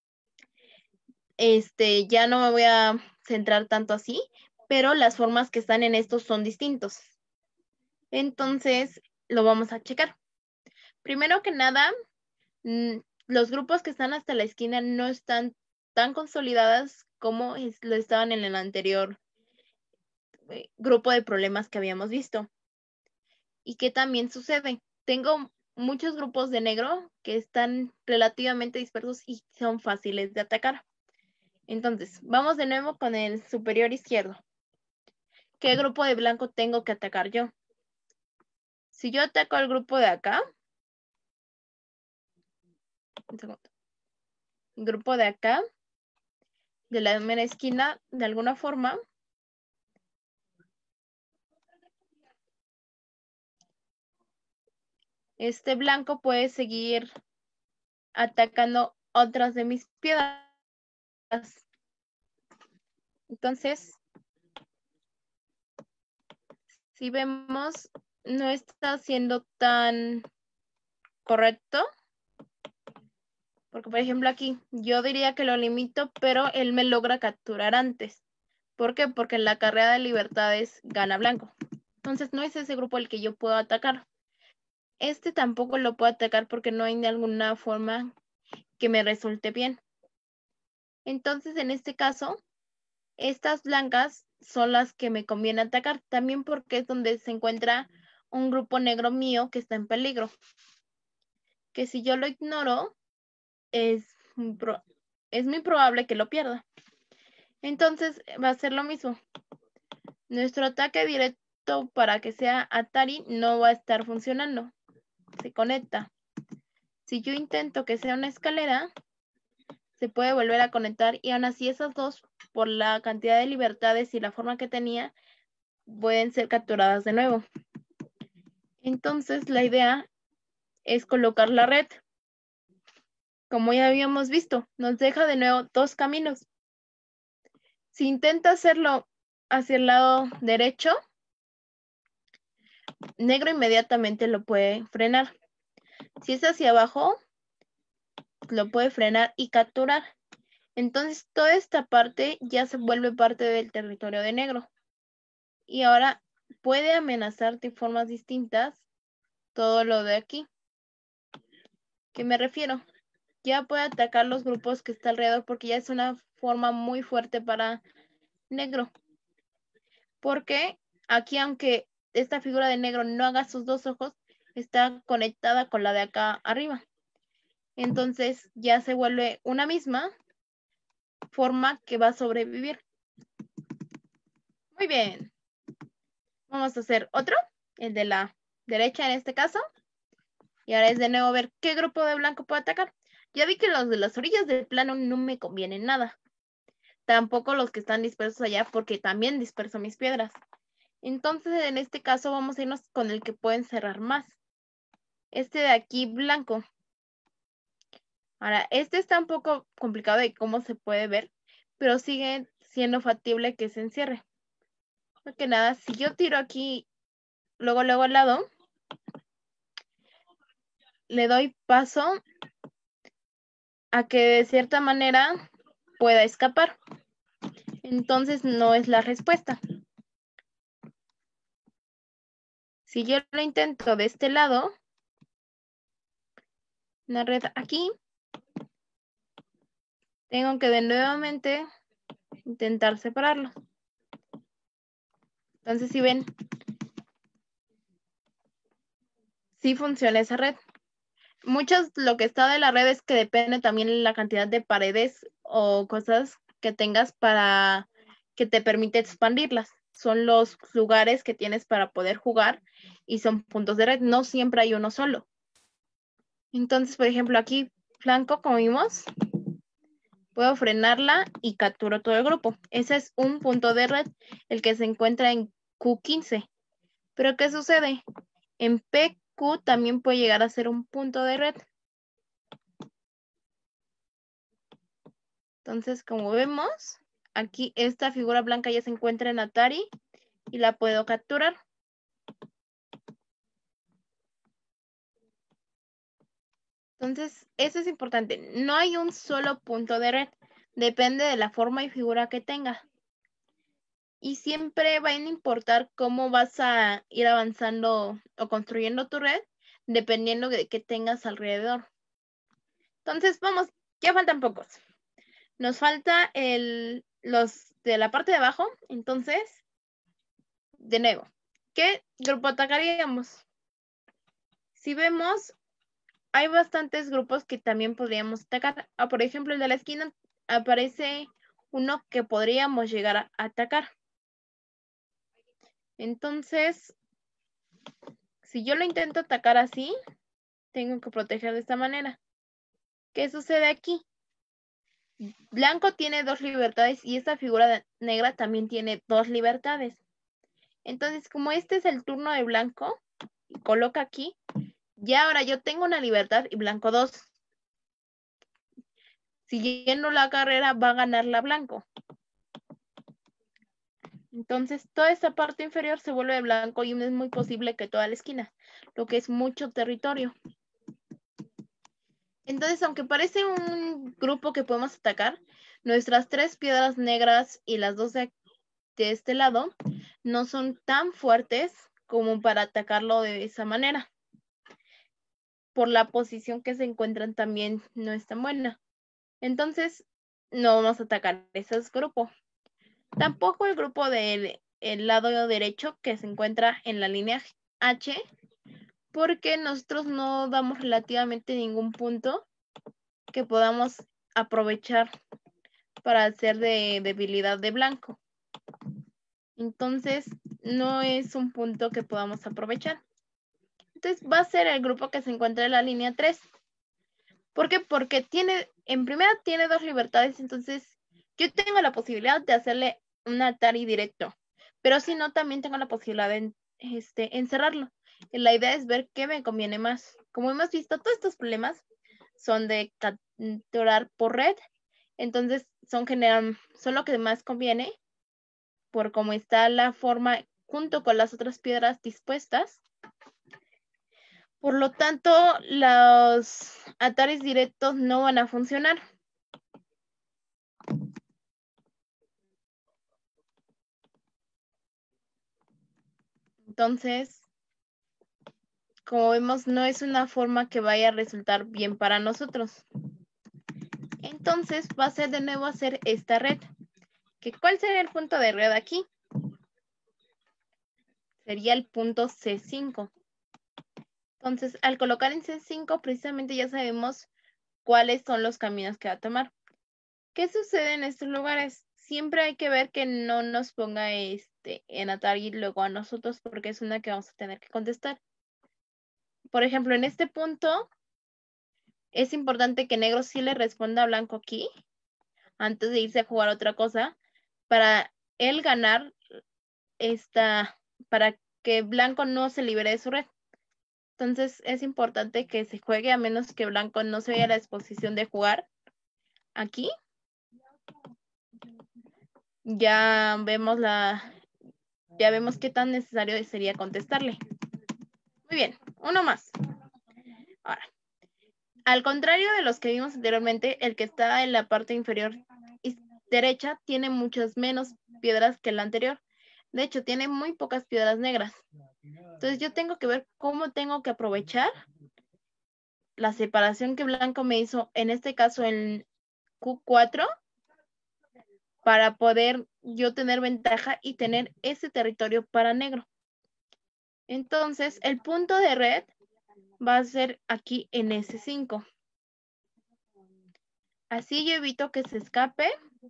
Ya no me voy a centrar tanto así, pero las formas que están en estos son distintos. Entonces, lo vamos a checar. Primero que nada, los grupos que están hasta la esquina no están tan consolidadas como lo estaban en el anterior grupo de problemas que habíamos visto. ¿Y qué también sucede? Tengo muchos grupos de negro que están relativamente dispersos y son fáciles de atacar. Entonces, vamos de nuevo con el superior izquierdo. ¿Qué grupo de blanco tengo que atacar yo? Si yo ataco al grupo de acá, un segundo, el grupo de acá, de la mera esquina, de alguna forma, este blanco puede seguir atacando otras de mis piedras. Entonces, si vemos, no está siendo tan correcto. Porque, por ejemplo, aquí yo diría que lo limito, pero él me logra capturar antes. ¿Por qué? Porque en la carrera de libertades gana blanco. Entonces, no es ese grupo el que yo puedo atacar. Este tampoco lo puedo atacar porque no hay de alguna forma que me resulte bien. Entonces, en este caso, estas blancas son las que me conviene atacar. También porque es donde se encuentra un grupo negro mío que está en peligro. Que si yo lo ignoro, es muy probable que lo pierda. Entonces va a ser lo mismo. Nuestro ataque directo para que sea Atari no va a estar funcionando. Se conecta. Si yo intento que sea una escalera, se puede volver a conectar y aún así esas 2, por la cantidad de libertades y la forma que tenía, pueden ser capturadas de nuevo. Entonces la idea es colocar la red. Como ya habíamos visto, nos deja de nuevo 2 caminos. Si intenta hacerlo hacia el lado derecho, negro inmediatamente lo puede frenar. Si es hacia abajo, lo puede frenar y capturar. Entonces toda esta parte ya se vuelve parte del territorio de negro. Y ahora puede amenazar de formas distintas todo lo de aquí. ¿Qué me refiero? Ya puede atacar los grupos que está alrededor porque ya es una forma muy fuerte para negro. porque aquí, aunque esta figura de negro no haga sus dos ojos, está conectada con la de acá arriba. Entonces ya se vuelve una misma forma que va a sobrevivir. Muy bien. Vamos a hacer otro, el de la derecha en este caso. Y ahora es de nuevo ver qué grupo de blanco puedo atacar. Ya vi que los de las orillas del plano no me convienen nada. Tampoco los que están dispersos allá, porque también disperso mis piedras. Entonces, en este caso, vamos a irnos con el que puede encerrar más. Este de aquí, blanco. Ahora, este está un poco complicado de cómo se puede ver, pero sigue siendo factible que se encierre. Más que nada, si yo tiro aquí, luego al lado, le doy paso a que de cierta manera pueda escapar. Entonces, no es la respuesta. Si yo lo intento de este lado, una red aquí, tengo que de nuevamente intentar separarlo. Entonces, si ven, sí funciona esa red. Muchos, lo que está de la red es que depende también la cantidad de paredes o cosas que tengas para que te permite expandirlas. Son los lugares que tienes para poder jugar y son puntos de red. No siempre hay uno solo. Entonces, por ejemplo, aquí flanco, como vimos, puedo frenarla y capturo todo el grupo. Ese es un punto de red, el que se encuentra en Q15. Pero ¿qué sucede? En PQ también puede llegar a ser un punto de red. Entonces, como vemos, aquí esta figura blanca ya se encuentra en Atari y la puedo capturar. Entonces, eso es importante. No hay un solo punto de red. Depende de la forma y figura que tenga. Y siempre va a importar cómo vas a ir avanzando o construyendo tu red, dependiendo de qué tengas alrededor. Entonces, vamos, ya faltan pocos. Nos falta los de la parte de abajo. Entonces, de nuevo, ¿qué grupo atacaríamos? Si vemos, hay bastantes grupos que también podríamos atacar. Por ejemplo, el de la esquina aparece uno que podríamos llegar a atacar. Entonces, si yo lo intento atacar así, tengo que proteger de esta manera. ¿Qué sucede aquí? Blanco tiene 2 libertades y esta figura negra también tiene 2 libertades. Entonces, como este es el turno de blanco, coloca aquí, ya ahora yo tengo una libertad y blanco 2. Siguiendo la carrera va a ganar la blanco. Entonces, toda esta parte inferior se vuelve de blanco y es muy posible que toda la esquina, lo que es mucho territorio. Entonces, aunque parece un grupo que podemos atacar, nuestras 3 piedras negras y las 2 de este lado no son tan fuertes como para atacarlo de esa manera. Por la posición que se encuentran también no es tan buena. Entonces, no vamos a atacar ese grupo. Tampoco el grupo del lado derecho que se encuentra en la línea H, porque nosotros no damos relativamente ningún punto que podamos aprovechar para hacer de debilidad de blanco. Entonces, no es un punto que podamos aprovechar. Entonces, va a ser el grupo que se encuentra en la línea 3. ¿Por qué? Porque en primera tiene 2 libertades, entonces yo tengo la posibilidad de hacerle un Atari directo, pero si no, también tengo la posibilidad de encerrarlo. Y la idea es ver qué me conviene más. Como hemos visto, todos estos problemas son de capturar por red, entonces son lo que más conviene por cómo está la forma junto con las otras piedras dispuestas. Por lo tanto, los ataris directos no van a funcionar. Entonces, como vemos, no es una forma que vaya a resultar bien para nosotros. Entonces, va a ser de nuevo hacer esta red. ¿Cuál sería el punto de red aquí? sería el punto C5. Entonces, al colocar en C5, precisamente ya sabemos cuáles son los caminos que va a tomar. ¿Qué sucede en estos lugares? Siempre hay que ver que no nos ponga en Atari y luego a nosotros, porque es una que vamos a tener que contestar. Por ejemplo, en este punto, es importante que negro sí le responda a blanco aquí, antes de irse a jugar otra cosa, para él ganar para que blanco no se libere de su red. Entonces es importante que se juegue a menos que blanco no se vea a la disposición de jugar. Aquí ya vemos qué tan necesario sería contestarle. Muy bien, uno más. Ahora, al contrario de los que vimos anteriormente, el que está en la parte inferior derecha tiene muchas menos piedras que el anterior. De hecho, tiene muy pocas piedras negras. Entonces yo tengo que ver cómo tengo que aprovechar la separación que blanco me hizo, en este caso en Q4, para poder yo tener ventaja y tener ese territorio para negro. Entonces, el punto de red va a ser aquí en S5. Así yo evito que se escape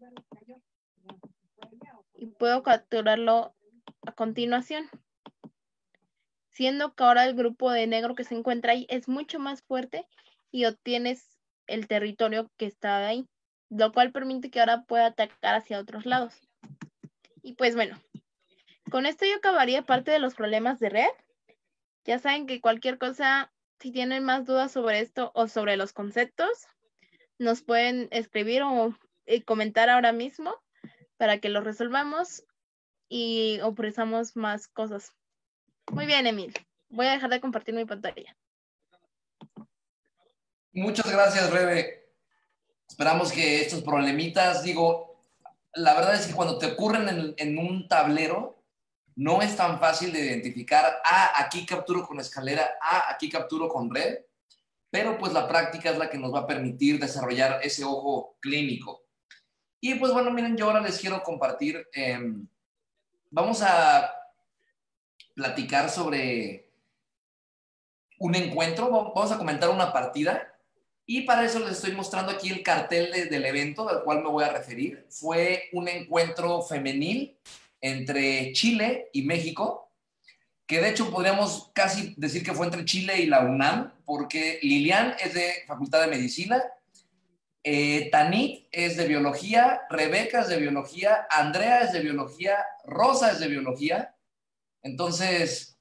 y puedo capturarlo a continuación. Siendo que ahora el grupo de negro que se encuentra ahí es mucho más fuerte y obtienes el territorio que está ahí, lo cual permite que ahora pueda atacar hacia otros lados. Y pues bueno, con esto yo acabaría parte de los problemas de red. Ya saben que cualquier cosa, si tienen más dudas sobre esto o sobre los conceptos, nos pueden escribir o comentar ahora mismo para que lo resolvamos y ofrezcamos más cosas. Muy bien, Emil. Voy a dejar de compartir mi pantalla. Muchas gracias, Rebe. Esperamos que estos problemitas, digo, la verdad es que cuando te ocurren en un tablero, no es tan fácil de identificar, aquí capturo con escalera, aquí capturo con red, pero pues la práctica es la que nos va a permitir desarrollar ese ojo clínico. Y pues bueno, miren, yo ahora les quiero compartir, vamos a platicar sobre un encuentro, vamos a comentar una partida. Y para eso les estoy mostrando aquí el cartel del evento al cual me voy a referir. Fue un encuentro femenil entre Chile y México, que de hecho podríamos casi decir que fue entre Chile y la UNAM, porque Lilian es de Facultad de Medicina, Tanit es de Biología, Rebeca es de Biología, Andrea es de Biología, Rosa es de Biología. Entonces,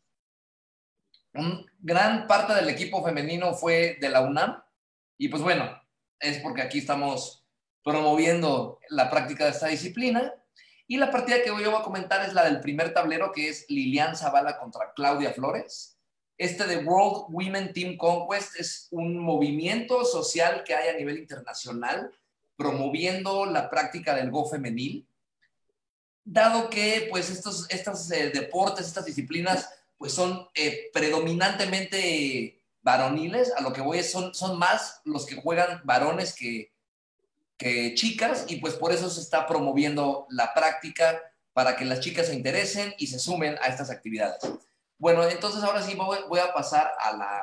gran parte del equipo femenino fue de la UNAM. Y pues bueno, es porque aquí estamos promoviendo la práctica de esta disciplina. Y la partida que hoy voy a comentar es la del primer tablero, que es Lilian Zavala contra Claudia Flores. Este de World Women Team Conquest es un movimiento social que hay a nivel internacional promoviendo la práctica del Go femenil. Dado que pues estos deportes, estas disciplinas, pues son predominantemente varoniles, a lo que voy son más los que juegan varones que chicas, y pues por eso se está promoviendo la práctica para que las chicas se interesen y se sumen a estas actividades. Bueno, entonces ahora sí voy a pasar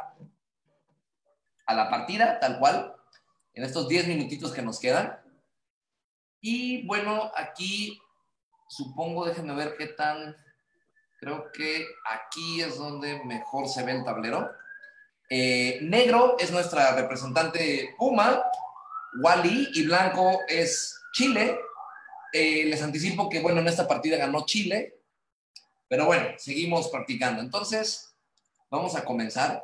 a la partida, tal cual, en estos 10 minutitos que nos quedan. Y bueno, aquí supongo, déjenme ver qué tan... Creo que aquí es donde mejor se ve el tablero. Negro es nuestra representante Puma, Wally, y blanco es Chile. Les anticipo que, bueno, en esta partida ganó Chile, pero bueno, seguimos practicando. Entonces, vamos a comenzar.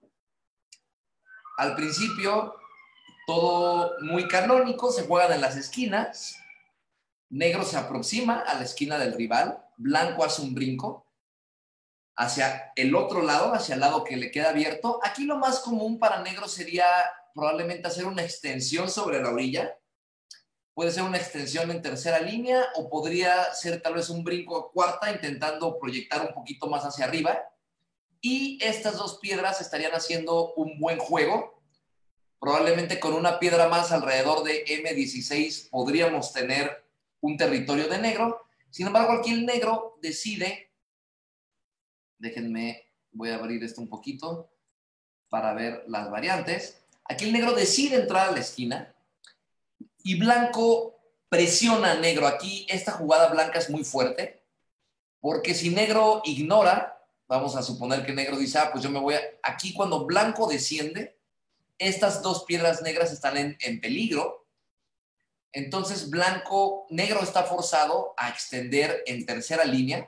Al principio, todo muy canónico, se juegan en las esquinas. Negro se aproxima a la esquina del rival, blanco hace un brinco hacia el otro lado, hacia el lado que le queda abierto. Aquí lo más común para negro sería probablemente hacer una extensión sobre la orilla. Puede ser una extensión en tercera línea o podría ser tal vez un brinco a cuarta intentando proyectar un poquito más hacia arriba. Y estas dos piedras estarían haciendo un buen juego. Probablemente con una piedra más alrededor de M16 podríamos tener un territorio de negro. Sin embargo, aquí el negro decide Déjenme, voy a abrir esto un poquito para ver las variantes. Aquí el negro decide entrar a la esquina y blanco presiona a negro. Aquí esta jugada blanca es muy fuerte, porque si negro ignora, vamos a suponer que negro dice, ah, pues yo me voy a... Aquí cuando blanco desciende, estas dos piedras negras están en peligro. Entonces negro está forzado a extender en tercera línea,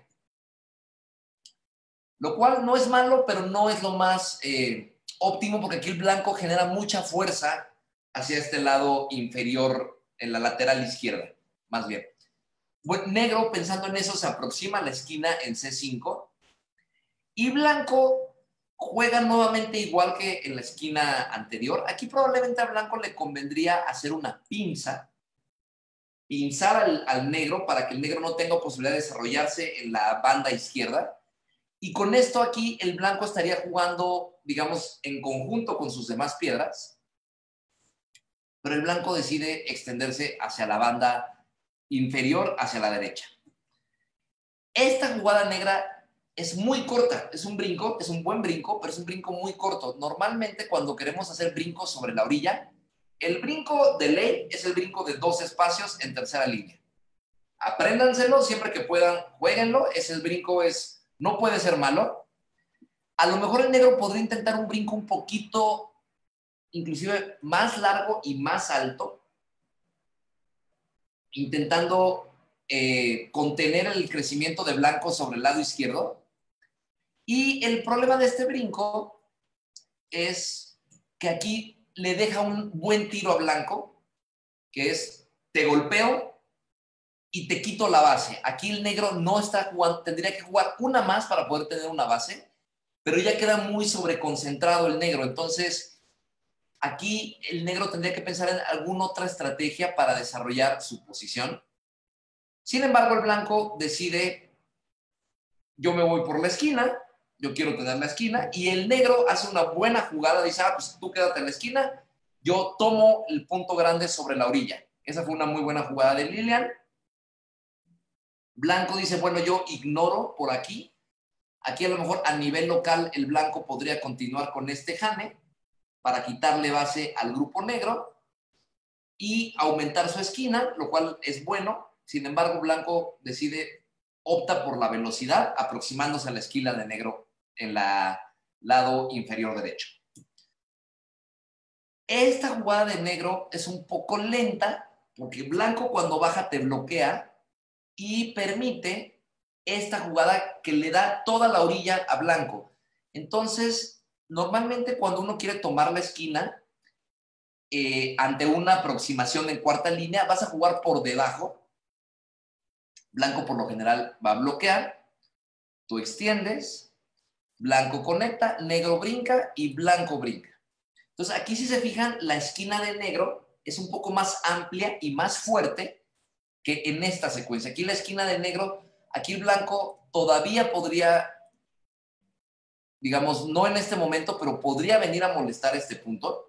lo cual no es malo, pero no es lo más óptimo, porque aquí el blanco genera mucha fuerza hacia este lado inferior, en la lateral izquierda, más bien. Bueno, negro, pensando en eso, se aproxima a la esquina en C5 y blanco juega nuevamente igual que en la esquina anterior. Aquí probablemente a blanco le convendría hacer una pinza, pinzar al negro para que el negro no tenga posibilidad de desarrollarse en la banda izquierda. Y con esto aquí el blanco estaría jugando, digamos, en conjunto con sus demás piedras, pero el blanco decide extenderse hacia la banda inferior, hacia la derecha. Esta jugada negra es muy corta, es un brinco, es un buen brinco, pero es un brinco muy corto. Normalmente cuando queremos hacer brincos sobre la orilla, el brinco de ley es el brinco de 2 espacios en tercera línea. Apréndanselo siempre que puedan, jueguenlo, ese brinco no puede ser malo. A lo mejor el negro podría intentar un brinco un poquito, inclusive más largo y más alto, intentando contener el crecimiento de blanco sobre el lado izquierdo. Y el problema de este brinco es que aquí le deja un buen tiro a blanco, que es, te golpeo y te quito la base. Aquí el negro no está jugando, tendría que jugar una más para poder tener una base, pero ya queda muy sobreconcentrado el negro. Entonces, aquí el negro tendría que pensar en alguna otra estrategia para desarrollar su posición. Sin embargo, el blanco decide, yo me voy por la esquina, yo quiero tener la esquina, y el negro hace una buena jugada, dice, ah, pues tú quédate en la esquina, yo tomo el punto grande sobre la orilla. Esa fue una muy buena jugada de Lilian. Blanco dice, bueno, yo ignoro por aquí. Aquí a lo mejor a nivel local el blanco podría continuar con este jame para quitarle base al grupo negro y aumentar su esquina, lo cual es bueno. Sin embargo, blanco opta por la velocidad, aproximándose a la esquina de negro en la lado inferior derecho. Esta jugada de negro es un poco lenta, porque blanco cuando baja te bloquea y permite esta jugada que le da toda la orilla a blanco. Entonces, normalmente cuando uno quiere tomar la esquina, ante una aproximación en cuarta línea, vas a jugar por debajo. Blanco por lo general va a bloquear, tú extiendes, blanco conecta, negro brinca y blanco brinca. Entonces aquí si se fijan, la esquina de negro es un poco más amplia y más fuerte que en esta secuencia. Aquí la esquina de negro, aquí el blanco todavía podría, digamos, no en este momento, pero podría venir a molestar este punto.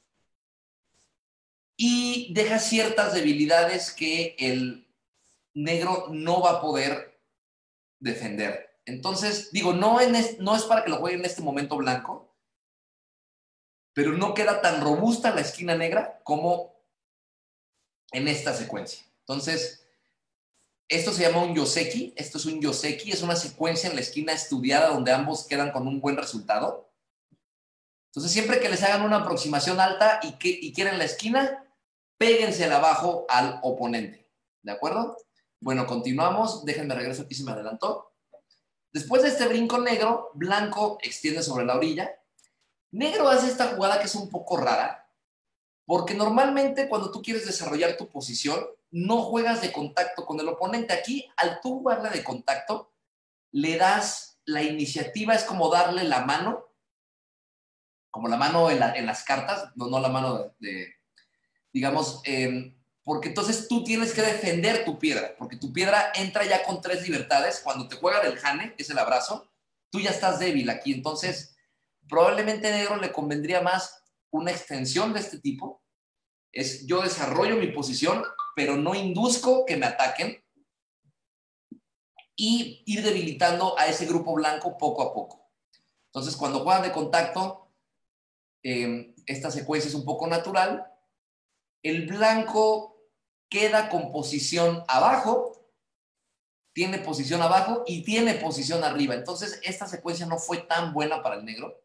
Y deja ciertas debilidades que el negro no va a poder defender. Entonces, digo, no es para que lo juegue en este momento blanco, pero no queda tan robusta la esquina negra como en esta secuencia. Entonces, esto se llama un yoseki, esto es un yoseki, es una secuencia en la esquina estudiada donde ambos quedan con un buen resultado. Entonces, siempre que les hagan una aproximación alta y quieren la esquina, péguensela abajo al oponente. ¿De acuerdo? Bueno, continuamos. Déjenme regreso aquí, se me adelantó. Después de este brinco negro, blanco extiende sobre la orilla. Negro hace esta jugada que es un poco rara, porque normalmente cuando tú quieres desarrollar tu posición, no juegas de contacto con el oponente. Aquí, al tú jugarle de contacto, le das la iniciativa, es como darle la mano, como la mano en las cartas, no la mano digamos, porque entonces tú tienes que defender tu piedra, porque tu piedra entra ya con 3 libertades. Cuando te juega del jane, que es el abrazo, tú ya estás débil aquí. Entonces, probablemente a negro le convendría más una extensión de este tipo. Es yo desarrollo mi posición, pero no induzco que me ataquen. y ir debilitando a ese grupo blanco poco a poco. Entonces, cuando juegan de contacto, esta secuencia es un poco natural. El blanco queda con posición abajo, tiene posición abajo y tiene posición arriba. Entonces, esta secuencia no fue tan buena para el negro.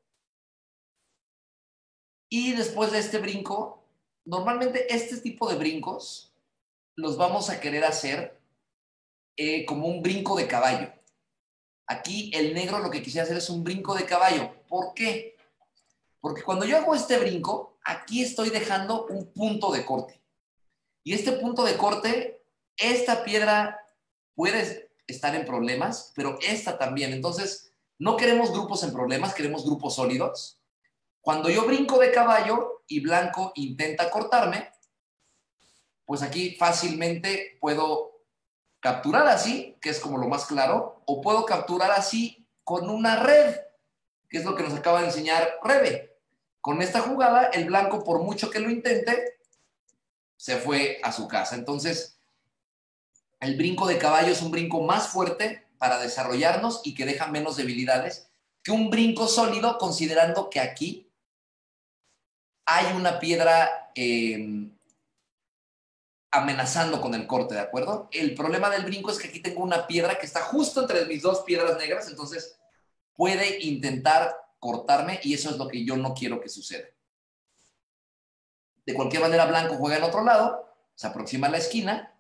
Y después de este brinco, normalmente este tipo de brincos los vamos a querer hacer como un brinco de caballo. Aquí el negro lo que quisiera hacer es un brinco de caballo. ¿Por qué? Porque cuando yo hago este brinco, aquí estoy dejando un punto de corte. Y este punto de corte, esta piedra puede estar en problemas, pero esta también. Entonces, no queremos grupos en problemas, queremos grupos sólidos. Cuando yo brinco de caballo y blanco intenta cortarme, pues aquí fácilmente puedo capturar así, que es como lo más claro, o puedo capturar así con una red, que es lo que nos acaba de enseñar Rebe. Con esta jugada, el blanco, por mucho que lo intente, se fue a su casa. Entonces, el brinco de caballo es un brinco más fuerte para desarrollarnos y que deja menos debilidades que un brinco sólido, considerando que aquí hay una piedra amenazando con el corte, ¿de acuerdo? El problema del brinco es que aquí tengo una piedra que está justo entre mis dos piedras negras, entonces puede intentar cortarme y eso es lo que yo no quiero que suceda. De cualquier manera, blanco juega en otro lado, se aproxima a la esquina,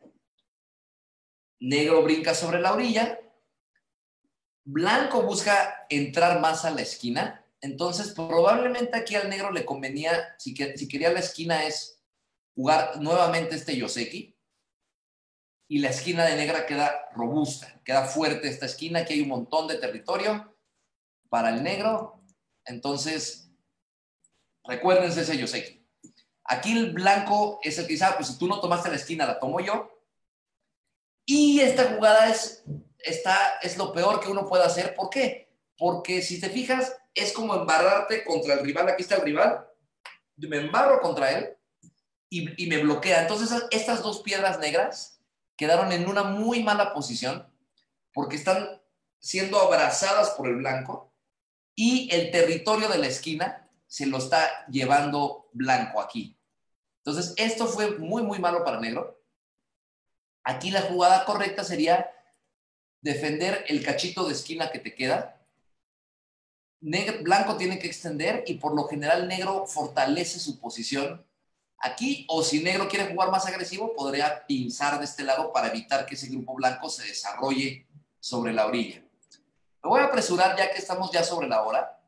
negro brinca sobre la orilla, blanco busca entrar más a la esquina, entonces probablemente aquí al negro le convenía, si quería la esquina, es jugar nuevamente este Yoseki, y la esquina de negra queda robusta, queda fuerte esta esquina, aquí hay un montón de territorio para el negro, entonces recuérdense ese Yoseki. Aquí el blanco es el que dice, pues si tú no tomaste la esquina, la tomo yo, y esta jugada es lo peor que uno puede hacer. ¿Por qué? Porque si te fijas, es como embarrarte contra el rival. Aquí está el rival, me embarro contra él y me bloquea. Entonces, estas dos piedras negras quedaron en una muy mala posición porque están siendo abrazadas por el blanco y el territorio de la esquina se lo está llevando blanco aquí. Entonces, esto fue muy, muy malo para negro. Aquí la jugada correcta sería defender el cachito de esquina que te queda. Blanco tiene que extender y por lo general negro fortalece su posición aquí, o si negro quiere jugar más agresivo, podría pinzar de este lado para evitar que ese grupo blanco se desarrolle sobre la orilla. Me voy a apresurar ya que estamos ya sobre la hora.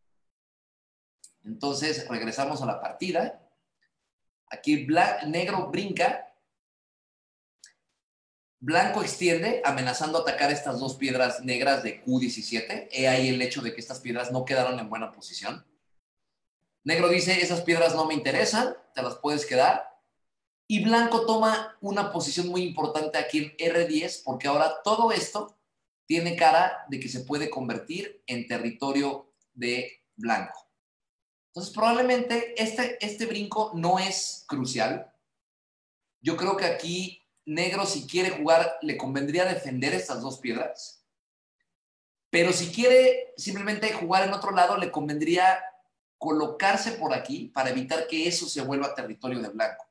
Entonces regresamos a la partida. Aquí negro brinca. Blanco extiende, amenazando atacar estas dos piedras negras de Q17. He ahí el hecho de que estas piedras no quedaron en buena posición. Negro dice, esas piedras no me interesan, te las puedes quedar. Y blanco toma una posición muy importante aquí en R10, porque ahora todo esto tiene cara de que se puede convertir en territorio de blanco. Entonces, probablemente este brinco no es crucial. Yo creo que aquí negro, si quiere jugar, le convendría defender estas dos piedras. Pero si quiere simplemente jugar en otro lado, le convendría colocarse por aquí para evitar que eso se vuelva territorio de blanco.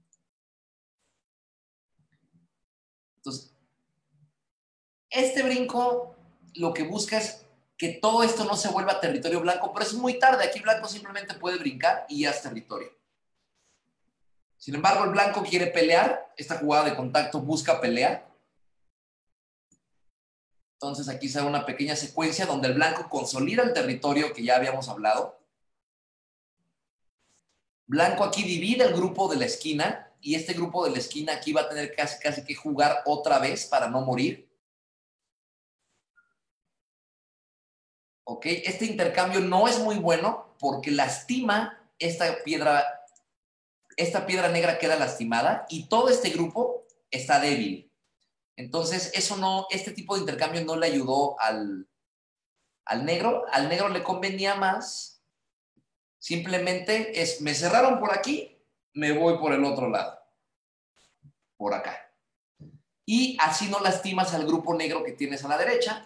Entonces, este brinco lo que busca es que todo esto no se vuelva territorio blanco, pero es muy tarde. Aquí blanco simplemente puede brincar y ya es territorio. Sin embargo, el blanco quiere pelear. Esta jugada de contacto busca pelear. Entonces aquí se da una pequeña secuencia donde el blanco consolida el territorio que ya habíamos hablado. Blanco aquí divide el grupo de la esquina y este grupo de la esquina aquí va a tener casi que jugar otra vez para no morir. ¿Ok? Este intercambio no es muy bueno porque lastima esta piedra negra queda lastimada y todo este grupo está débil. Entonces, este tipo de intercambio no le ayudó al negro. Al negro le convenía más, simplemente me cerraron por aquí, me voy por el otro lado, por acá. y así no lastimas al grupo negro que tienes a la derecha.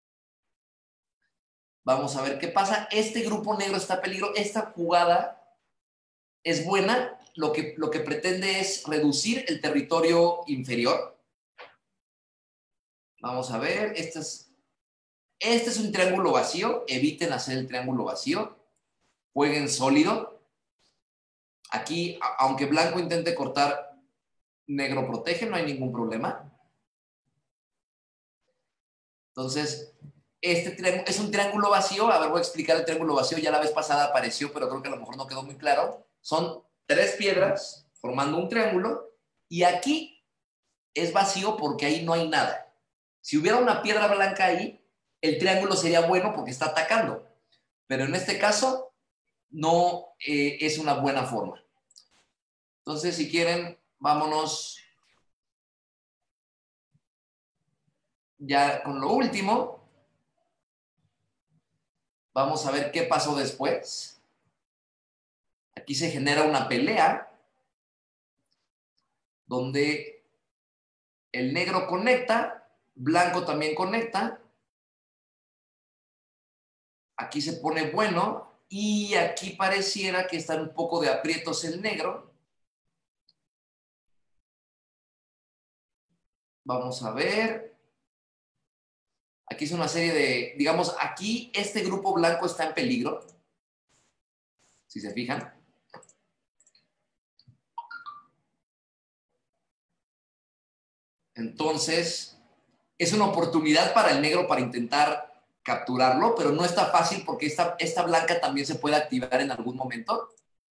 Vamos a ver qué pasa. Este grupo negro está en peligro. Esta jugada es buena. Lo que pretende es reducir el territorio inferior. Vamos a ver. Este es un triángulo vacío. Eviten hacer el triángulo vacío. Jueguen sólido. Aquí, aunque blanco intente cortar, negro protege. No hay ningún problema. Entonces, este triángulo es un triángulo vacío. A ver, voy a explicar el triángulo vacío. Ya la vez pasada apareció, pero creo que a lo mejor no quedó muy claro. Son 3 piedras formando un triángulo y aquí es vacío porque ahí no hay nada. Si hubiera una piedra blanca ahí, el triángulo sería bueno porque está atacando. Pero en este caso, no es una buena forma. Entonces, si quieren, vámonos ya con lo último. Vamos a ver qué pasó después. Aquí se genera una pelea donde el negro conecta, blanco también conecta. Aquí se pone bueno y aquí pareciera que está un poco de aprietos el negro. Vamos a ver. Aquí es una serie de, digamos, aquí este grupo blanco está en peligro. Si se fijan. Entonces, es una oportunidad para el negro para intentar capturarlo, pero no está fácil porque esta blanca también se puede activar en algún momento.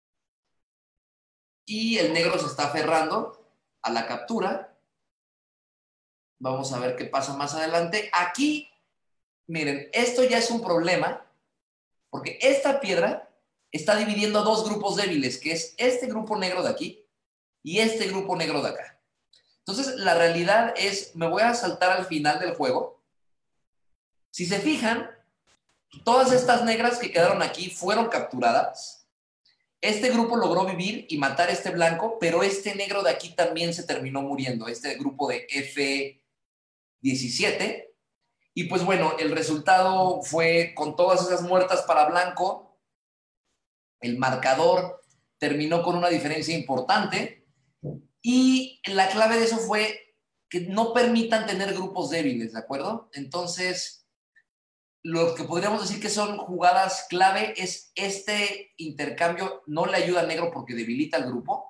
Y el negro se está aferrando a la captura. Vamos a ver qué pasa más adelante. Aquí, miren, esto ya es un problema porque esta piedra está dividiendo a 2 grupos débiles, que es este grupo negro de aquí y este grupo negro de acá. Entonces, la realidad es, me voy a saltar al final del juego. Si se fijan, todas estas negras que quedaron aquí fueron capturadas. Este grupo logró vivir y matar a este blanco, pero este negro de aquí también se terminó muriendo, este grupo de F17. Y pues bueno, el resultado fue con todas esas muertas para blanco, el marcador terminó con una diferencia importante y la clave de eso fue que no permitan tener grupos débiles, ¿de acuerdo? Entonces, lo que podríamos decir que son jugadas clave es este intercambio no le ayuda al negro porque debilita al grupo.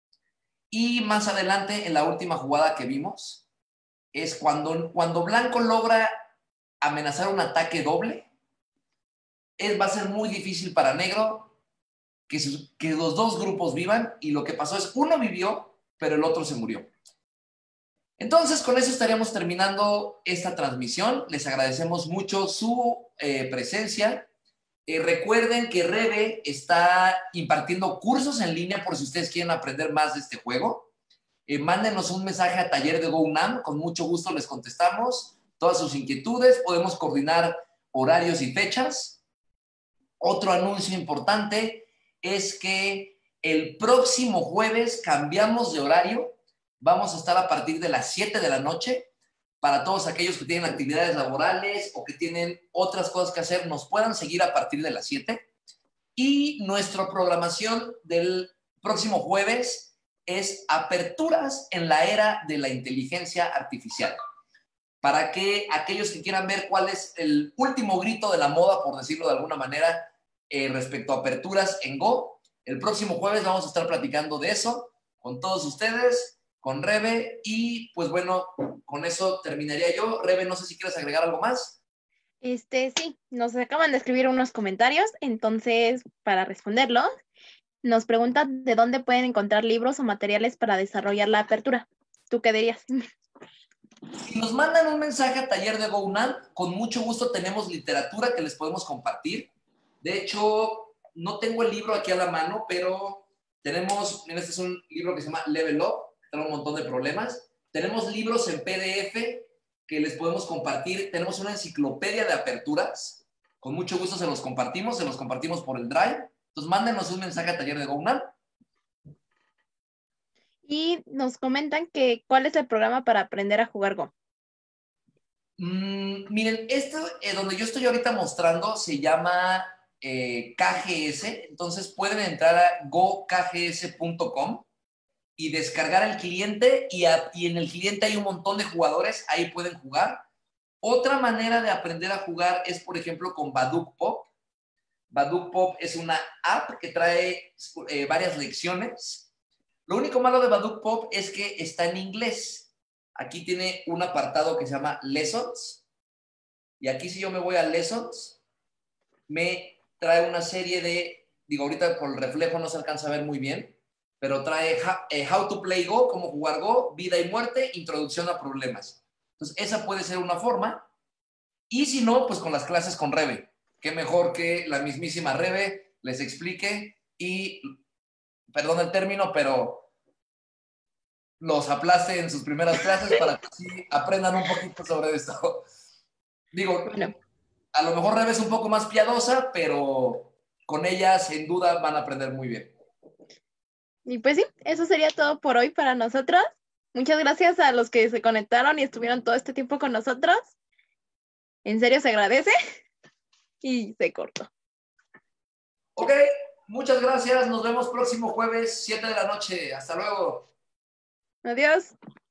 Y más adelante, en la última jugada que vimos, es cuando blanco logra amenazar un ataque doble, va a ser muy difícil para negro que los 2 grupos vivan, y lo que pasó es uno vivió, pero el otro se murió. Entonces, con eso estaríamos terminando esta transmisión. Les agradecemos mucho su presencia. Recuerden que Rebe está impartiendo cursos en línea por si ustedes quieren aprender más de este juego. Mándenos un mensaje a Taller de Go UNAM, con mucho gusto les contestamos todas sus inquietudes, podemos coordinar horarios y fechas. Otro anuncio importante es que el próximo jueves cambiamos de horario, vamos a estar a partir de las 7 de la noche, para todos aquellos que tienen actividades laborales o que tienen otras cosas que hacer, nos puedan seguir a partir de las 7. Y nuestra programación del próximo jueves es aperturas en la era de la inteligencia artificial. Para que aquellos que quieran ver cuál es el último grito de la moda, por decirlo de alguna manera, respecto a aperturas en Go, el próximo jueves vamos a estar platicando de eso con todos ustedes, con Rebe, y pues bueno, con eso terminaría yo. Rebe, no sé si quieres agregar algo más. Sí, nos acaban de escribir unos comentarios, entonces para responderlos, nos preguntan de dónde pueden encontrar libros o materiales para desarrollar la apertura. ¿Tú qué dirías? Si nos mandan un mensaje a Taller de Go UNAM, con mucho gusto tenemos literatura que les podemos compartir. De hecho, no tengo el libro aquí a la mano, pero tenemos, mira, este es un libro que se llama Level Up, que trae un montón de problemas. Tenemos libros en PDF que les podemos compartir. Tenemos una enciclopedia de aperturas. Con mucho gusto se los compartimos por el Drive. Entonces, mándenos un mensaje a Taller de Go UNAM. Y nos comentan que cuál es el programa para aprender a jugar Go. Miren, esto donde yo estoy ahorita mostrando se llama KGS, entonces pueden entrar a gokgs.com y descargar el cliente y en el cliente hay un montón de jugadores, ahí pueden jugar. Otra manera de aprender a jugar es, por ejemplo, con Baduk Pop. Baduk Pop es una app que trae varias lecciones. Lo único malo de Baduk Pop es que está en inglés. Aquí tiene un apartado que se llama Lessons. Y aquí si yo me voy a Lessons, me trae una serie de, digo, ahorita por el reflejo no se alcanza a ver muy bien, pero trae How to Play Go, cómo jugar Go, vida y muerte, introducción a problemas. Entonces, esa puede ser una forma. Y si no, pues con las clases con Rebe. Qué mejor que la mismísima Rebe les explique y, perdón el término, pero los aplaste en sus primeras clases para que sí aprendan un poquito sobre esto. Digo, Bueno, a lo mejor Rebe es un poco más piadosa, pero con ella sin duda van a aprender muy bien. y pues sí, eso sería todo por hoy para nosotros. Muchas gracias a los que se conectaron y estuvieron todo este tiempo con nosotros. En serio se agradece y se cortó. Ok, muchas gracias. Nos vemos próximo jueves, 7 de la noche. Hasta luego. Adiós.